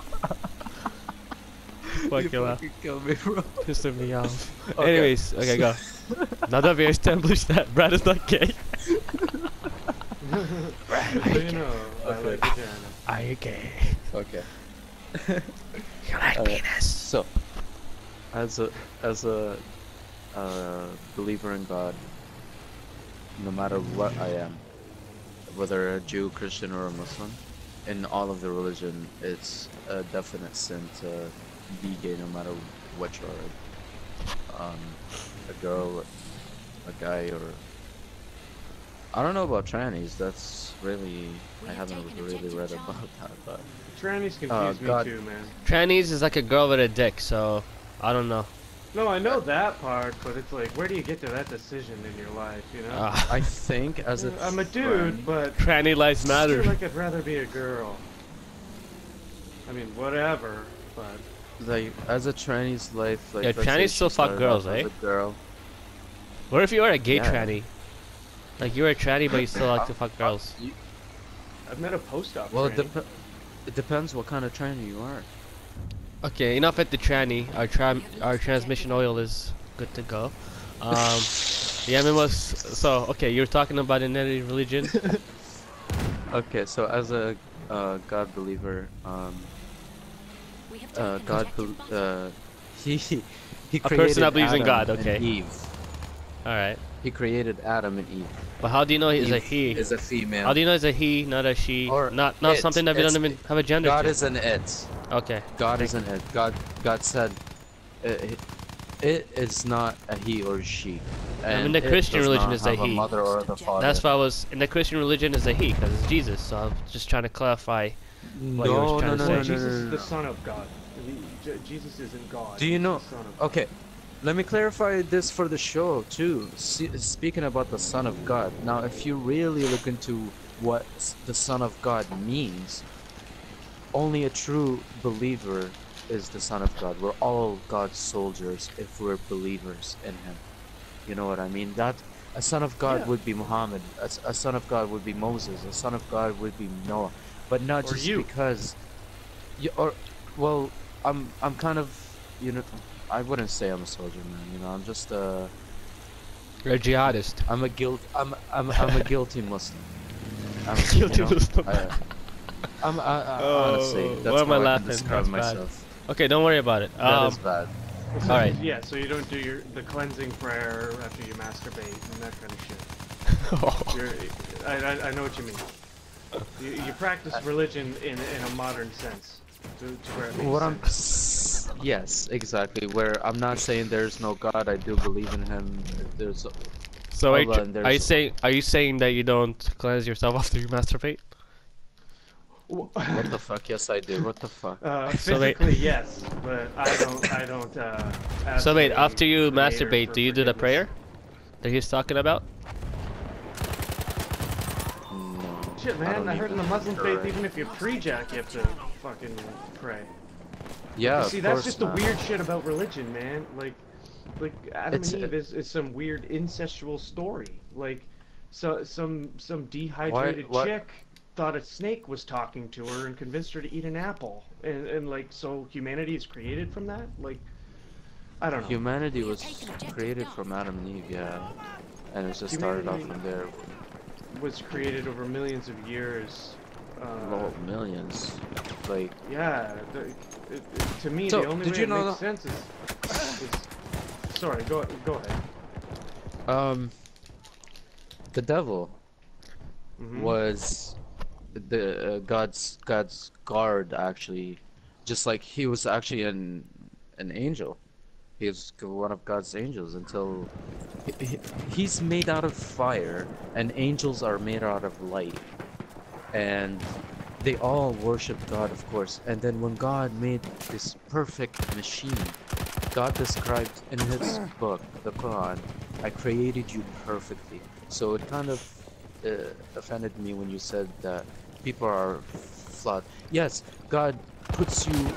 Fuck you you up. fucking kill me, bro. Pissing me off. Okay. Anyways, okay, go. Now that we established that Brad is not gay. So you know, I Okay. like vagina. Are you gay? Okay. You like Alright. penis? So, as a as a uh, believer in God, no matter what I am, whether a Jew, Christian, or a Muslim, in all of the religion, it's a definite sin to be gay, no matter what you are. Um, a girl, a guy, or I don't know about trannies. That's really We I have haven't taken really read objective about that, but. Trannies confuse Uh, me God. too, man. Trannies is like a girl with a dick, so I don't know. No, I know that part, but it's like, where do you get to that decision in your life, you know? Uh, I think as a I'm a tran- dude, but tranny lives I matter. feel like I'd rather be a girl. I mean, whatever, but like as a tranny's life, like Yeah, let's say trannies she still fuck started girls, off as eh? a girl. What if you are a gay Yeah. tranny? Like you're a tranny, but you still like to fuck girls. You- I've met a post-op well, it, tranny. dep- it depends what kind of tranny you are. Okay, enough at the tranny. Our tram, our transmission oil is good to go. Um, yeah, I mean, was so okay. You're talking about another religion. Okay, so as a uh, God believer, um, We have uh, taken God, objective bel Delta. uh, he he A person created that believes in Adam God, and okay. Eve. All right, He created Adam and Eve. but how do you know he's a Eve he? is a female. How do you know it's a he, not a she? Or Not not it, something that we it's- don't even have a gender God to. is an it. Okay. God isn't it. God God said it, it is not a he or she. I mean, And the it Christian does religion not is a have he. mother or the father. That's why I was in the Christian religion is a he because it's Jesus. So I'm just trying to clarify. what you were No, trying no, to no, say. no, Jesus no, is no, the no. son of God. He- J- Jesus isn't God. Do you he's know? the son of God. Okay, let me clarify this for the show too. See, speaking about the Son of God. Now, if you really look into what s- the Son of God means, only a true believer is the Son of God. We're all God's soldiers if we're believers in Him. You know what I mean? That a Son of God Yeah. would be Muhammad. A, s- a Son of God would be Moses. A Son of God would be Noah. But not Or just you. because. You, or well, I'm I'm kind of, you know, I wouldn't say I'm a soldier, man. You know, I'm just uh, You're a jihadist. I'm a guilt. I'm I'm I'm a guilty Muslim. I'm, Guilty you know, Muslim. I, I'm I, I, Oh, honestly, that's why am I how I laughing? can describe That's bad. myself. Okay, don't worry about it. That Um, is bad. So, All right. Yeah, so you don't do your the cleansing prayer after you masturbate and that kind of shit. You're, I, I I know what you mean. You, you practice religion in in a modern sense. To, to where it makes What I'm sense. yes, exactly. Where I'm not saying there's no God. I do believe in Him. There's so are you, Allah and tr- are you there's saying are you saying that you don't cleanse yourself after you masturbate? what the fuck? Yes, I do. What the fuck? Uh, So wait- physically, yes, but I don't. I don't. Uh, ask So wait, the after you Creator masturbate, for do you do the forgiveness. prayer that he's talking about? No. Shit, I man! don't I, heard in the even Muslim pray. faith, even if you pre-jack, you have to fucking pray. Yeah, See, of that's course, just man. the weird shit about religion, man. Like, like Adam It's- and Eve is, is some weird incestual story. Like, so some some dehydrated what- chick thought a snake was talking to her and convinced her to eat an apple, and and like so humanity is created from that. Like, I don't know. Humanity We have was taken objective created Duff. from Adam and Eve, yeah, and it just started off Humanity- from there. Was created over millions of years. Uh, Well, millions, like Yeah, the, it, it, to me So, the only did way you it know makes that- sense is, is. Sorry, go go ahead. um, the devil Mhm. was the uh, God's God's guard actually, just like he was actually an an angel. He was one of God's angels until he, he- he's made out of fire, and angels are made out of light, and they all worship God, of course. And then when God made this perfect machine, God described in His book, the Quran, "I created you perfectly." So it kind of uh, offended me when you said that people are flawed. Yes, God puts you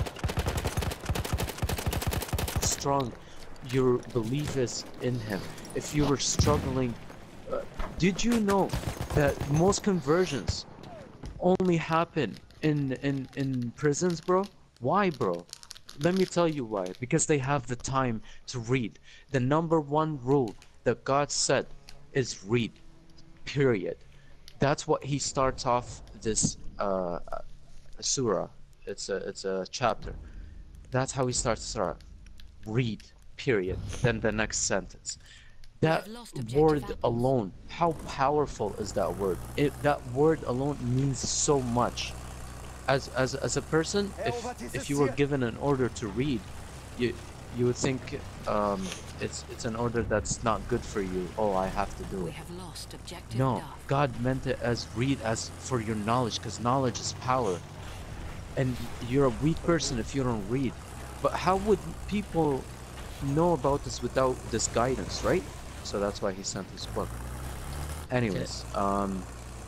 strong. Your belief is in Him. If you were struggling, uh, did you know that most conversions only happen in in in prisons, bro? Why, bro? Let me tell you why. Because they have the time to read. The number one rule that God said is read. Period. That's what He starts off this uh, surah. It's a it's a chapter. That's how He starts surah. Read. Period. Then the next sentence. We That have lost objective word apples. alone, how powerful is that word? It that word alone means so much. As as as a person, if if you were given an order to read, you you would think um, it's it's an order that's not good for you. Oh, I have to do We it. have lost objective No, Duff. God meant it as read as for your knowledge, because knowledge is power. And you're a weak person if you don't read. But how would people know about this without this guidance, right? So that's why He sent His book. Anyways, um,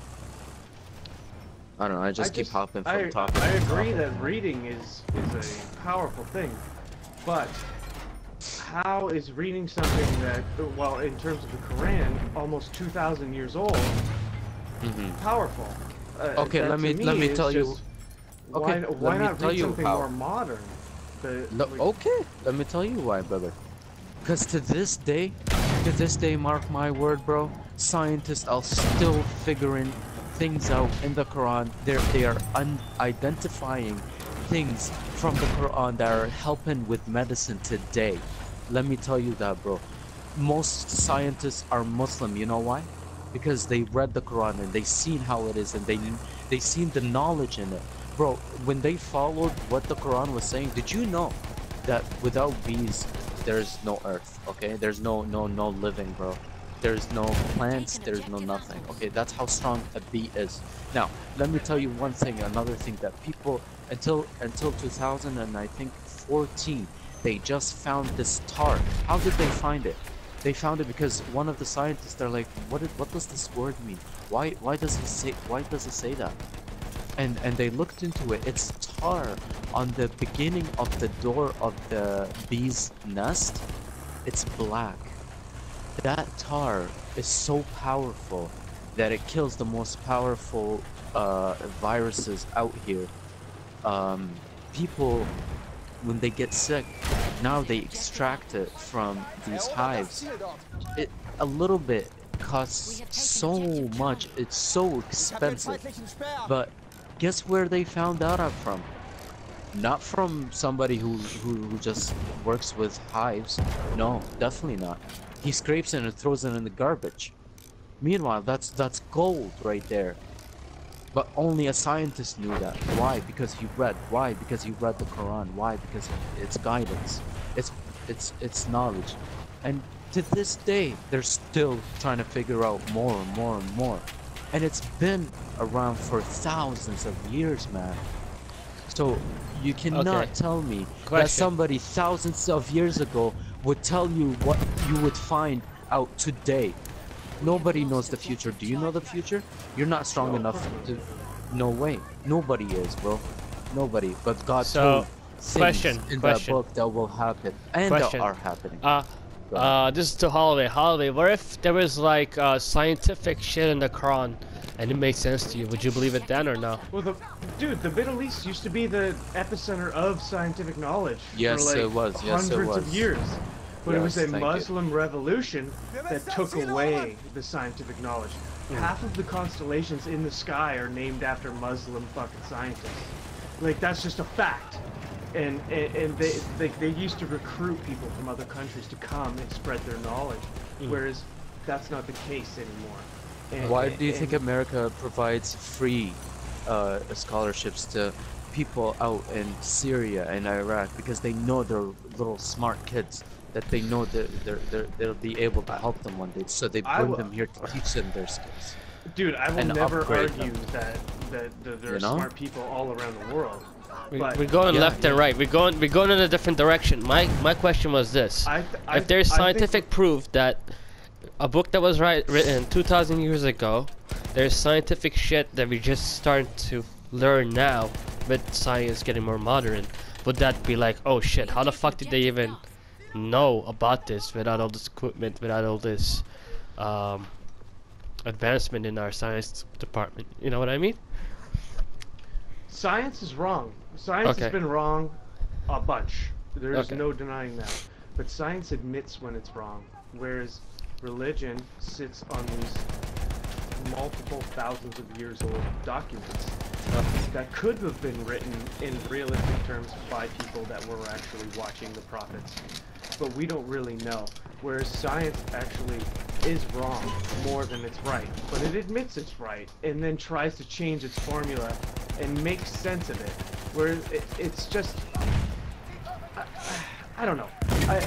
I don't know. I just I keep hopping from I, topic. I to agree topic. that reading is is a powerful thing, but how is reading something that, well, in terms of the Quran, almost two thousand years old, Mhm. powerful? Uh, Okay, that let to me- let me is tell you- just- okay, Why, let why me not tell read you something how. more modern? That, No, like, okay, let me tell you why, brother. Because to this day, to this day, mark my word, bro, scientists are still figuring things out in the Quran. They're, they are un identifying things from the Quran that are helping with medicine today. Let me tell you that, bro. Most scientists are Muslim. You know why? Because they read the Quran and they seen how it is, and they they seen the knowledge in it. Bro, when they followed what the Quran was saying, did you know that without bees there's no earth? Okay, there's no no no living, bro. There's no plants, there's no nothing. Okay, that's how strong a bee is. Now, let me tell you one thing, another thing that people until until two thousand and I think fourteen, they just found this tar. How did they find it? They found it because one of the scientists, they're like, what, is, what does this word mean? Why why does it say why does it say that? And and they looked into it. It's tar on the beginning of the door of the bee's nest. It's black. That tar is so powerful that it kills the most powerful uh, viruses out here. Um, people, when they get sick, now they extract it from these hives. It, a little bit We costs have taken so objective much. Charlie. It's so Ich habe den expensive. feindlichen Speer. But guess where they found that out from? Not from somebody who, who, who just works with hives. No, definitely not. He scrapes it and throws it in the garbage. Meanwhile, that's that's gold right there. But only a scientist knew that. Why? Because he read. Why? Because he read the Quran. Why? Because it's guidance. It's it's it's knowledge. And to this day, they're still trying to figure out more and more and more. And it's been around for thousands of years, man. So you cannot Okay. tell me Question. that somebody thousands of years ago would tell you what you would find out today. Nobody knows the future. Do you know the future? You're not strong enough to... No way. Nobody is, bro. Nobody. But God So, told things question, in question. that book that will happen. And Question. that are happening. Uh, Go ahead. uh, this is to Holiday. Holiday, what if there was like uh, scientific shit in the Quran and it made sense to you? Would you believe it then or no? Well, the dude, the Middle East used to be the epicenter of scientific knowledge Yes, for like it was. Yes, it hundreds of was. years. But it was Yes, a thank you. Muslim revolution that took away the scientific knowledge. Half of the constellations in the sky are named after Muslim fucking scientists. Like that's just a fact. And and, and they, they they used to recruit people from other countries to come and spread their knowledge, whereas that's not the case anymore. And, Why do you think and- America provides free uh, scholarships to people out in Syria and Iraq? Because they know they're little smart kids that they know that they're, they're, they'll be able to help them one day. So they I bring will- them here to teach them their skills. Dude, I will and never upgrade argue them. that, that that there You are know? smart people all around the world. We, But we're going yeah, left and yeah. right. We're going we're going in a different direction. My my question was this: I, th- I if there's I think- scientific proof that a book that was right, written two thousand years ago, there's scientific shit that we just starting to learn now with science getting more modern, would that be like, oh shit, how the fuck did they even know about this without all this equipment, without all this um, advancement in our science department? You know what I mean? Science is wrong. Science Okay. has been wrong a bunch. There's Okay. no denying that. But science admits when it's wrong, whereas religion sits on these multiple thousands of years old documents that could have been written in realistic terms by people that were actually watching the prophets. But we don't really know. Whereas science actually is wrong more than it's right. But it admits it's right and then tries to change its formula and make sense of it. Whereas it, it's just... I, I don't know. I,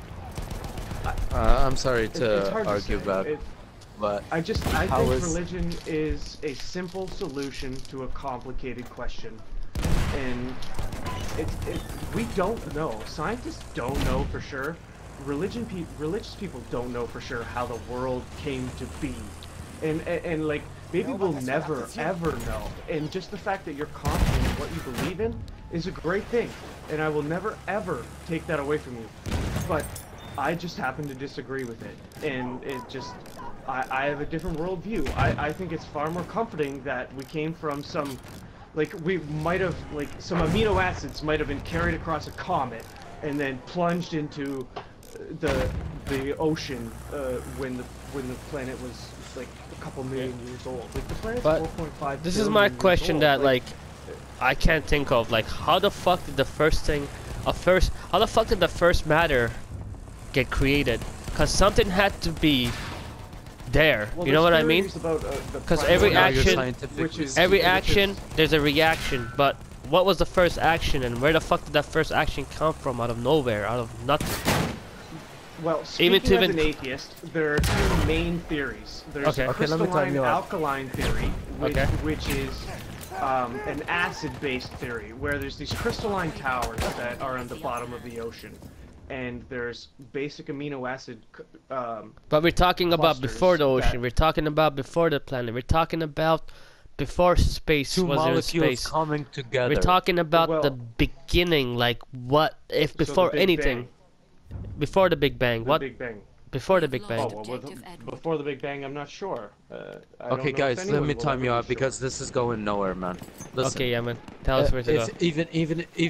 Uh, I'm sorry it- to it's hard argue to say. about, It, but I just I How think is- religion is a simple solution to a complicated question, and it, it we don't know. Scientists don't know for sure. Religion pe religious people don't know for sure how the world came to be, and and, and like maybe we'll never ever know. And just the fact that you're confident in what you believe in is a great thing, and I will never ever take that away from you. But I just happen to disagree with it, and it just, I, I have a different worldview. I, I think it's far more comforting that we came from some, like, we might have, like, some amino acids might have been carried across a comet, and then plunged into the the ocean uh, when the when the planet was, like, a couple million years old. Like, the planet's But four point five This is billion my years question old. that like I can't think of. Like, how the fuck did the first thing, a first, how the fuck did the first matter get created? Because something had to be there. Well, you know what there's I mean? theories about, uh, the 'Cause planet every Now you're action- scientific which is- Every which is- action, there's a reaction. But what was the first action, and where the fuck did that first action come from? Out of nowhere, out of nothing. Well, speaking Even to as even- an atheist, there are two main theories. There's Okay. a Okay, let me time crystalline you out. alkaline theory, which, Okay. which is um, an acid-based theory, where there's these crystalline towers that are on the bottom of the ocean, and there's basic amino acid. c- Um, But we're talking about clusters before the ocean. that- We're talking about before the planet. We're talking about before space two was in molecules space. coming together. We're talking about Well- the beginning, like what if so the before Big anything, Bang, before the Big Bang. the what Big Bang. before the Big Oh, Bang? well, with, Objective, Edward. before the Big Bang, I'm not sure. Uh, I don't Okay, know if guys, let anyone me will time ever you be out sure. because this is going nowhere, man. Listen, Okay, yeah, man. Tell us uh, where to if go. even even even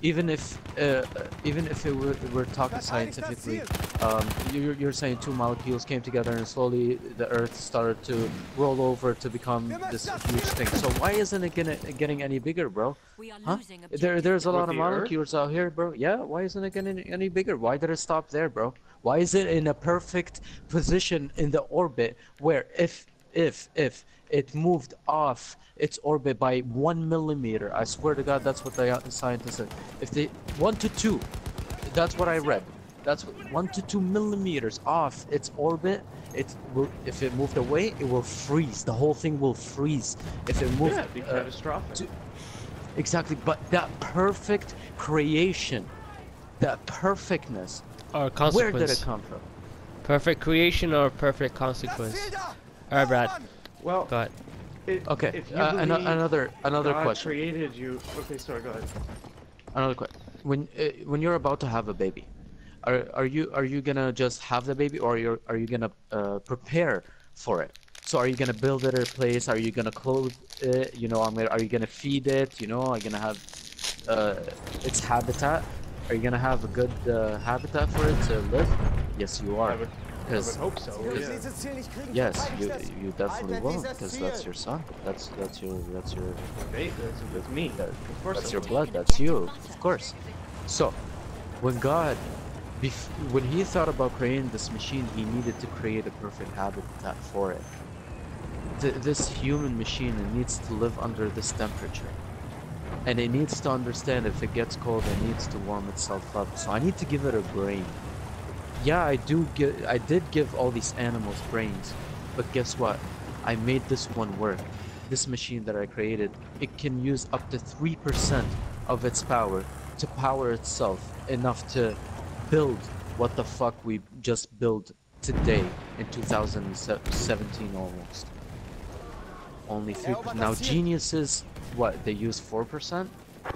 even if uh, even if it were, we're talking scientifically, um, you're, you're saying two molecules came together and slowly the Earth started to roll over to become this huge thing. So why isn't it gonna, getting any bigger, bro? We are Huh? losing There, objective there's a With lot of the Earth? molecules out here, bro. Yeah, why isn't it getting any bigger? Why did it stop there, bro? Why is it in a perfect position in the orbit where if if if it moved off its orbit by one millimeter, I swear to God, that's what the scientists said. If they one to two, that's what I read. That's what, one to two millimeters off its orbit. It will, if it moved away, it will freeze. The whole thing will freeze. If it moved, Yeah, it'd be uh, catastrophic. to- exactly. But that perfect creation, that perfectness, Or where did it consequence. come from? Perfect creation or perfect consequence? Alright, Brad. Well, Go ahead. it, Okay, if you uh, ano- believe another another God question. created you. Okay, sorry, go ahead. Another question. When uh, when you're about to have a baby, are are you are you gonna just have the baby, or you're are you gonna uh, prepare for it? So are you gonna build it a place? Are you gonna clothe it? You know, I'm gonna, are you gonna feed it? You know, are you gonna have uh, its habitat? Are you gonna have a good uh, habitat for it to live? Yes, you I are. would, I would Because hope so. Wenn wir Yeah. dieses Ziel nicht kriegen, yes, verteidige you ich das. you definitely Haltet will, dieses because Ziel. that's your son. That's that's your that's your Hey, that's, that's me. that, Of course that's I your would. blood. That's you, of course. So, when God, bef when He thought about creating this machine, He needed to create a perfect habitat for it. Th this human machine, it needs to live under this temperature, and it needs to understand if it gets cold, it needs to warm itself up. So I need to give it a brain. Yeah, I do give, I did give all these animals brains, but guess what? I made this one work. This machine that I created, it can use up to three percent of its power to power itself enough to build what the fuck we just built today in two thousand seventeen almost. Only three percent. Now geniuses, what, they use four percent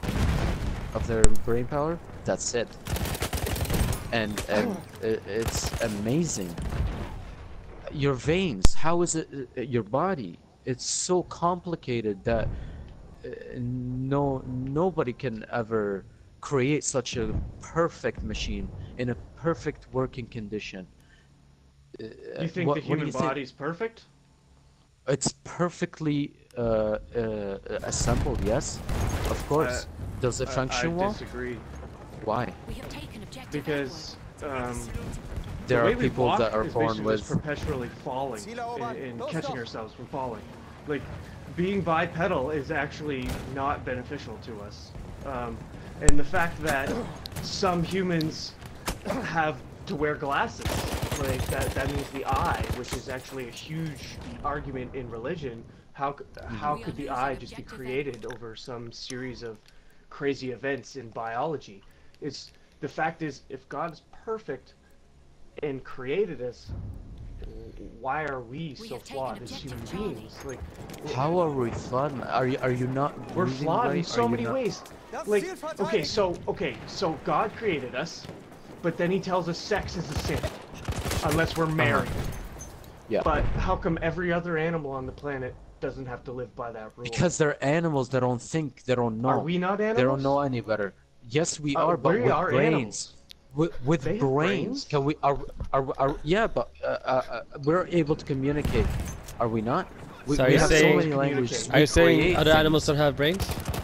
of their brain power? That's it. And, and it, it's amazing. Your veins, how is it, uh, your body? It's so complicated that uh, no nobody can ever create such a perfect machine in a perfect working condition. Uh, You think what- the what do human you think? body's perfect? It's perfectly uh, uh, assembled, yes, of course. Does it I- function I well? disagree. Why? We have taken objective Because um, There the are way we people walk that are is born basically just with. perpetually falling Ziele erobern. and, and Los catching doch. ourselves from falling. Like being bipedal is actually not beneficial to us. Um, and the fact that some humans have to wear glasses, like that, that means the eye, which is actually a huge argument in religion. How c- how We could are the losing eye just be objective created over some series of crazy events in biology? It's the fact is, if God is perfect and created us, why are we We so have taken flawed as objective human Charlie. beings? Like How are we flawed? man? Are you are you not? we're breathing flawed in right? so Are you many not- ways. Das Like Ziel okay, verteidigen. so okay, so God created us, but then He tells us sex is a sin unless we're married. Yeah. But how come every other animal on the planet doesn't have to live by that rule? Because they're animals. They don't think. They don't know. Are we not animals? They don't know any better. Yes, we Uh, are, but we with are brains. animals. With, with They have brains. brains? Can we? Are, are, are yeah, but uh, uh, uh, we're able to communicate. Are we not? We, So are we you have so saying- many languages. Communicate. Are you We saying create other things. animals don't have brains?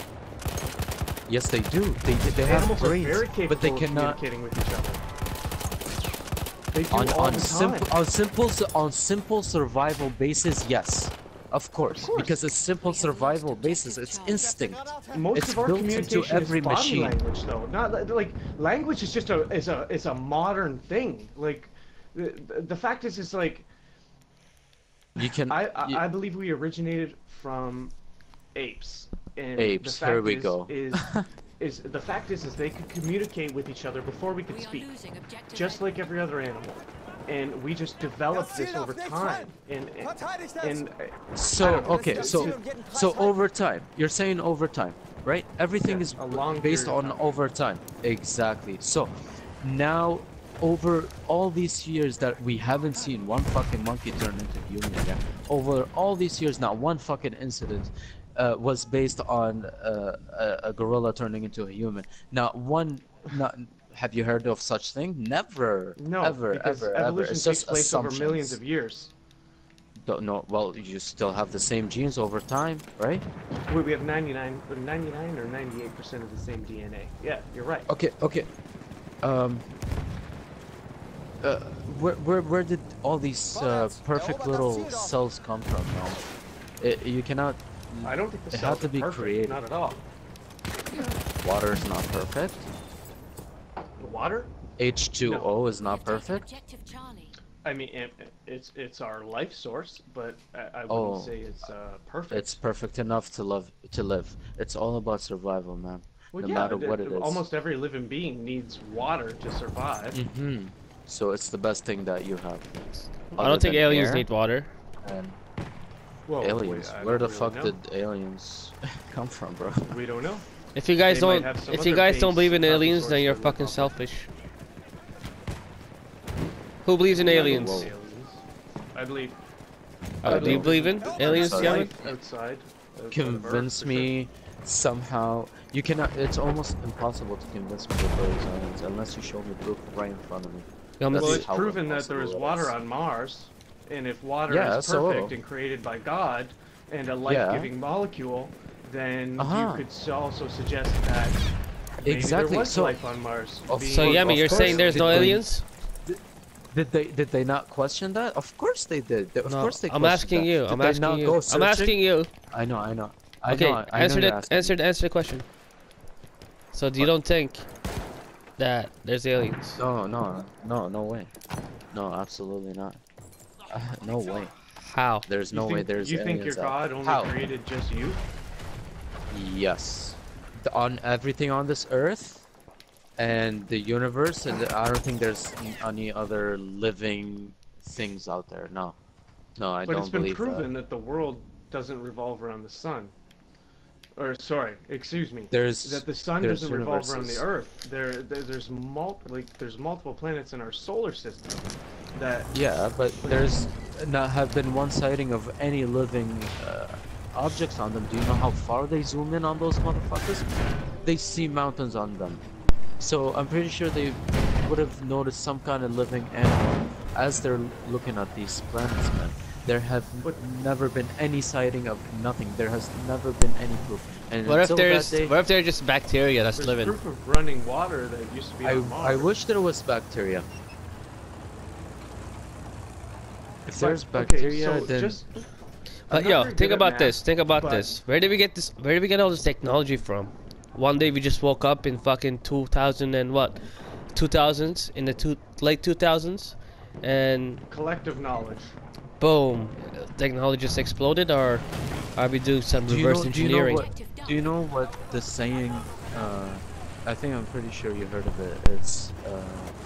Yes, they do. They they have Animals are brains, very capable but they of cannot. communicating with each other. They do On all on the simple time. on simple su- on simple survival basis, yes, of course, Of course. because a simple We have survival lost basis, objective it's Charlie. instinct. Most It's of our built into communication every is body machine. language, though. Not li- like language is just a is a is a modern thing. Like the the fact is, is like You can. I I, you- I believe we originated from apes. And Apes, The fact here we is, go. Is is the fact is is they could communicate with each other before we could We are speak, losing objective just like every other animal. And we just developed Das this Ziel over darf nicht time. fallen. And and, Verteidigt es. and uh, So okay, so so over time, you're saying over time, right? Everything Yeah, is a long based period on of time. over time. Exactly. So now, over all these years that we haven't seen one fucking monkey turn into human again, over all these years, not one fucking incident. uh, was based on uh, a, a gorilla turning into a human. Not one. Not. Have you heard of such thing? Never. No, Ever. because Ever. Ever. evolution It's takes just place over assumptions. millions of years. Don't know. Well, you still have the same genes over time, right? We we have ninety-nine, or ninety-nine or ninety-eight percent of the same D N A. Yeah, you're right. Okay. Okay. Um. Uh, where where where did all these uh, perfect little cells come from? Now, it, you cannot. I don't think the It cells had to are be perfect, created. not at all. Water is not perfect. The water? H two O No. is not We have taken perfect. Objective Charlie. I mean, it, it's it's our life source, but I, I wouldn't Oh. say it's uh, perfect. It's perfect enough to love to live. It's all about survival, man. well, no yeah, matter the- what it is. almost every living being needs water to survive. Mm-hmm. So it's the best thing that you have. I Other don't think than aliens air need water. and Well, aliens. we- I Where the don't fuck really did aliens come from, bro? know. We don't know. If you guys They might don't, have some if you other guys don't base believe in carbon aliens, source then you're they live fucking off of. selfish. Who believes in Never aliens? will aliens. I believe Uh, do you believe in aliens, Sorry. Gavin? life outside. of- of Earth, Convince for sure. me somehow. You cannot. It's almost impossible to convince me that there is aliens unless you show me proof right in front of me. You want me That's Well, to- it's how proven that there is impossible it water is. on Mars, and if water Yeah, is so- perfect and created by God and a life-giving molecule, then Uh-huh. you could s- also suggest that maybe Exactly, there was so- life on Mars. Of being- So course, Yami, of you're course. saying there's Did no they- aliens? Did they did they not question that? Of course they did. They- Of No, course they I'm questioned asking that. you. Did I'm they asking not you. go I'm searching? asking you. I know, I know. I Okay, know, I answer know you're the asking answer me. answer the question. So do you don't think that there's aliens? No, no, no, no way. No, absolutely not. Uh, no way. How? There's You no think, way there's You think your aliens out God there. only How? created just you? Yes. The, on everything on this earth and the universe, and the, I don't think there's any other living things out there. No. No, I But don't it's been believe proven that. that the world doesn't revolve around the sun. Or sorry, excuse me. There's That the sun there's doesn't revolve around the universes. Earth. There, there there's mul like there's multiple planets in our solar system that Yeah, but there's not have been one sighting of any living uh, objects on them. Do you know how far they zoom in on those motherfuckers? They see mountains on them. So I'm pretty sure they would have noticed some kind of living animal as they're looking at these planets, man. There have But- never been any sighting of nothing. There has never been any proof. And What if until there's that day, what if they're just bacteria that's there's living? proof of running water that used to be I, on Mars. I wish there was bacteria. If But- there's okay, bacteria, so then just, I'm But not yo, very think good at about math, this. Think about but- this. Where did we get this? Where did we get all this technology from? One day we just woke up in fucking two thousand and what? two thousands in the two late two thousands, and Collective knowledge. boom, technology just exploded. Or are we doing some Do you reverse know- do you know engineering? what- Do you know what the saying, uh, I think I'm pretty sure you heard of it, it's, uh,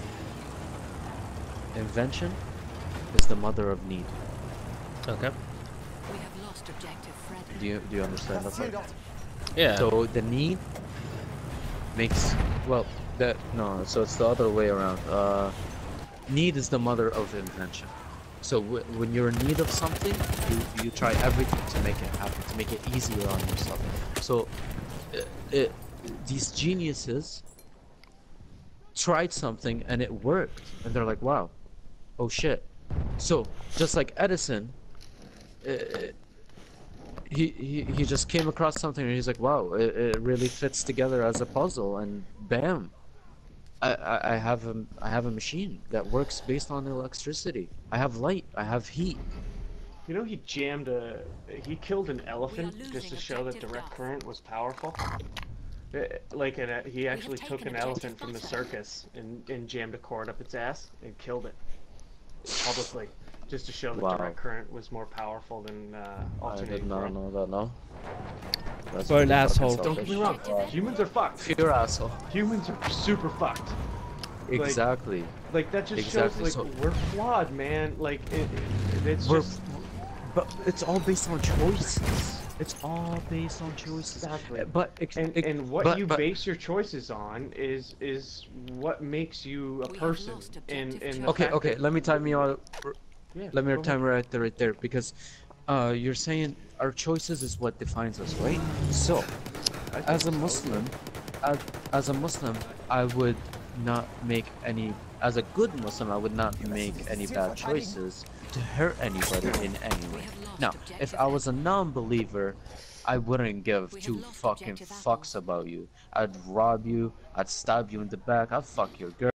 invention is the mother of need. Okay. We have lost Objective Fred. Do you, do you understand that part? Yeah. So the need makes, well, that, no, so it's the other way around. Uh, need is the mother of invention. So w when you're in need of something, you, you try everything to make it happen, to make it easier on yourself. So it, it, these geniuses tried something and it worked, and they're like, wow, oh shit. So just like Edison, uh, he, he he just came across something and he's like, wow, it, it really fits together as a puzzle, and bam, I, I I have a I have a machine that works based on electricity. I have light. I have heat. You know, he jammed a. He killed an elephant losing just to show that objective direct Duff. current was powerful. Uh, Like an, uh, he actually taken took an objective elephant from the Butter. circus and, and jammed a cord up its ass and killed it publicly, just to show that Wow. direct current was more powerful than uh, I alternating did not current. know that. No. That's We're an pretty fucking asshole. Don't get me wrong, selfish. humans are fucked. Pure asshole. Humans are super fucked. Exactly. Like that just Exactly, shows like so- we're flawed, man. Like it, it, it's We're, just but it's all based on choices. It's all based on choices. Exactly. But ex- and ex- and what but- you but- base your choices on is is what makes you a We have person. lost And objective and the Duff. Okay, fact okay. that- Let me time you out. Yeah, Let me go time ahead. right there, right there, because Uh, you're saying our choices is what defines us, right? So, I as a think so, Muslim, as, as a Muslim, I would not make any. As a good Muslim, I would not make any bad choices to hurt anybody in any way. Now, if I was a non-believer, I wouldn't give We have two lost fucking objective fucks apples. about you. I'd rob you. I'd stab you in the back. I'd fuck your girl.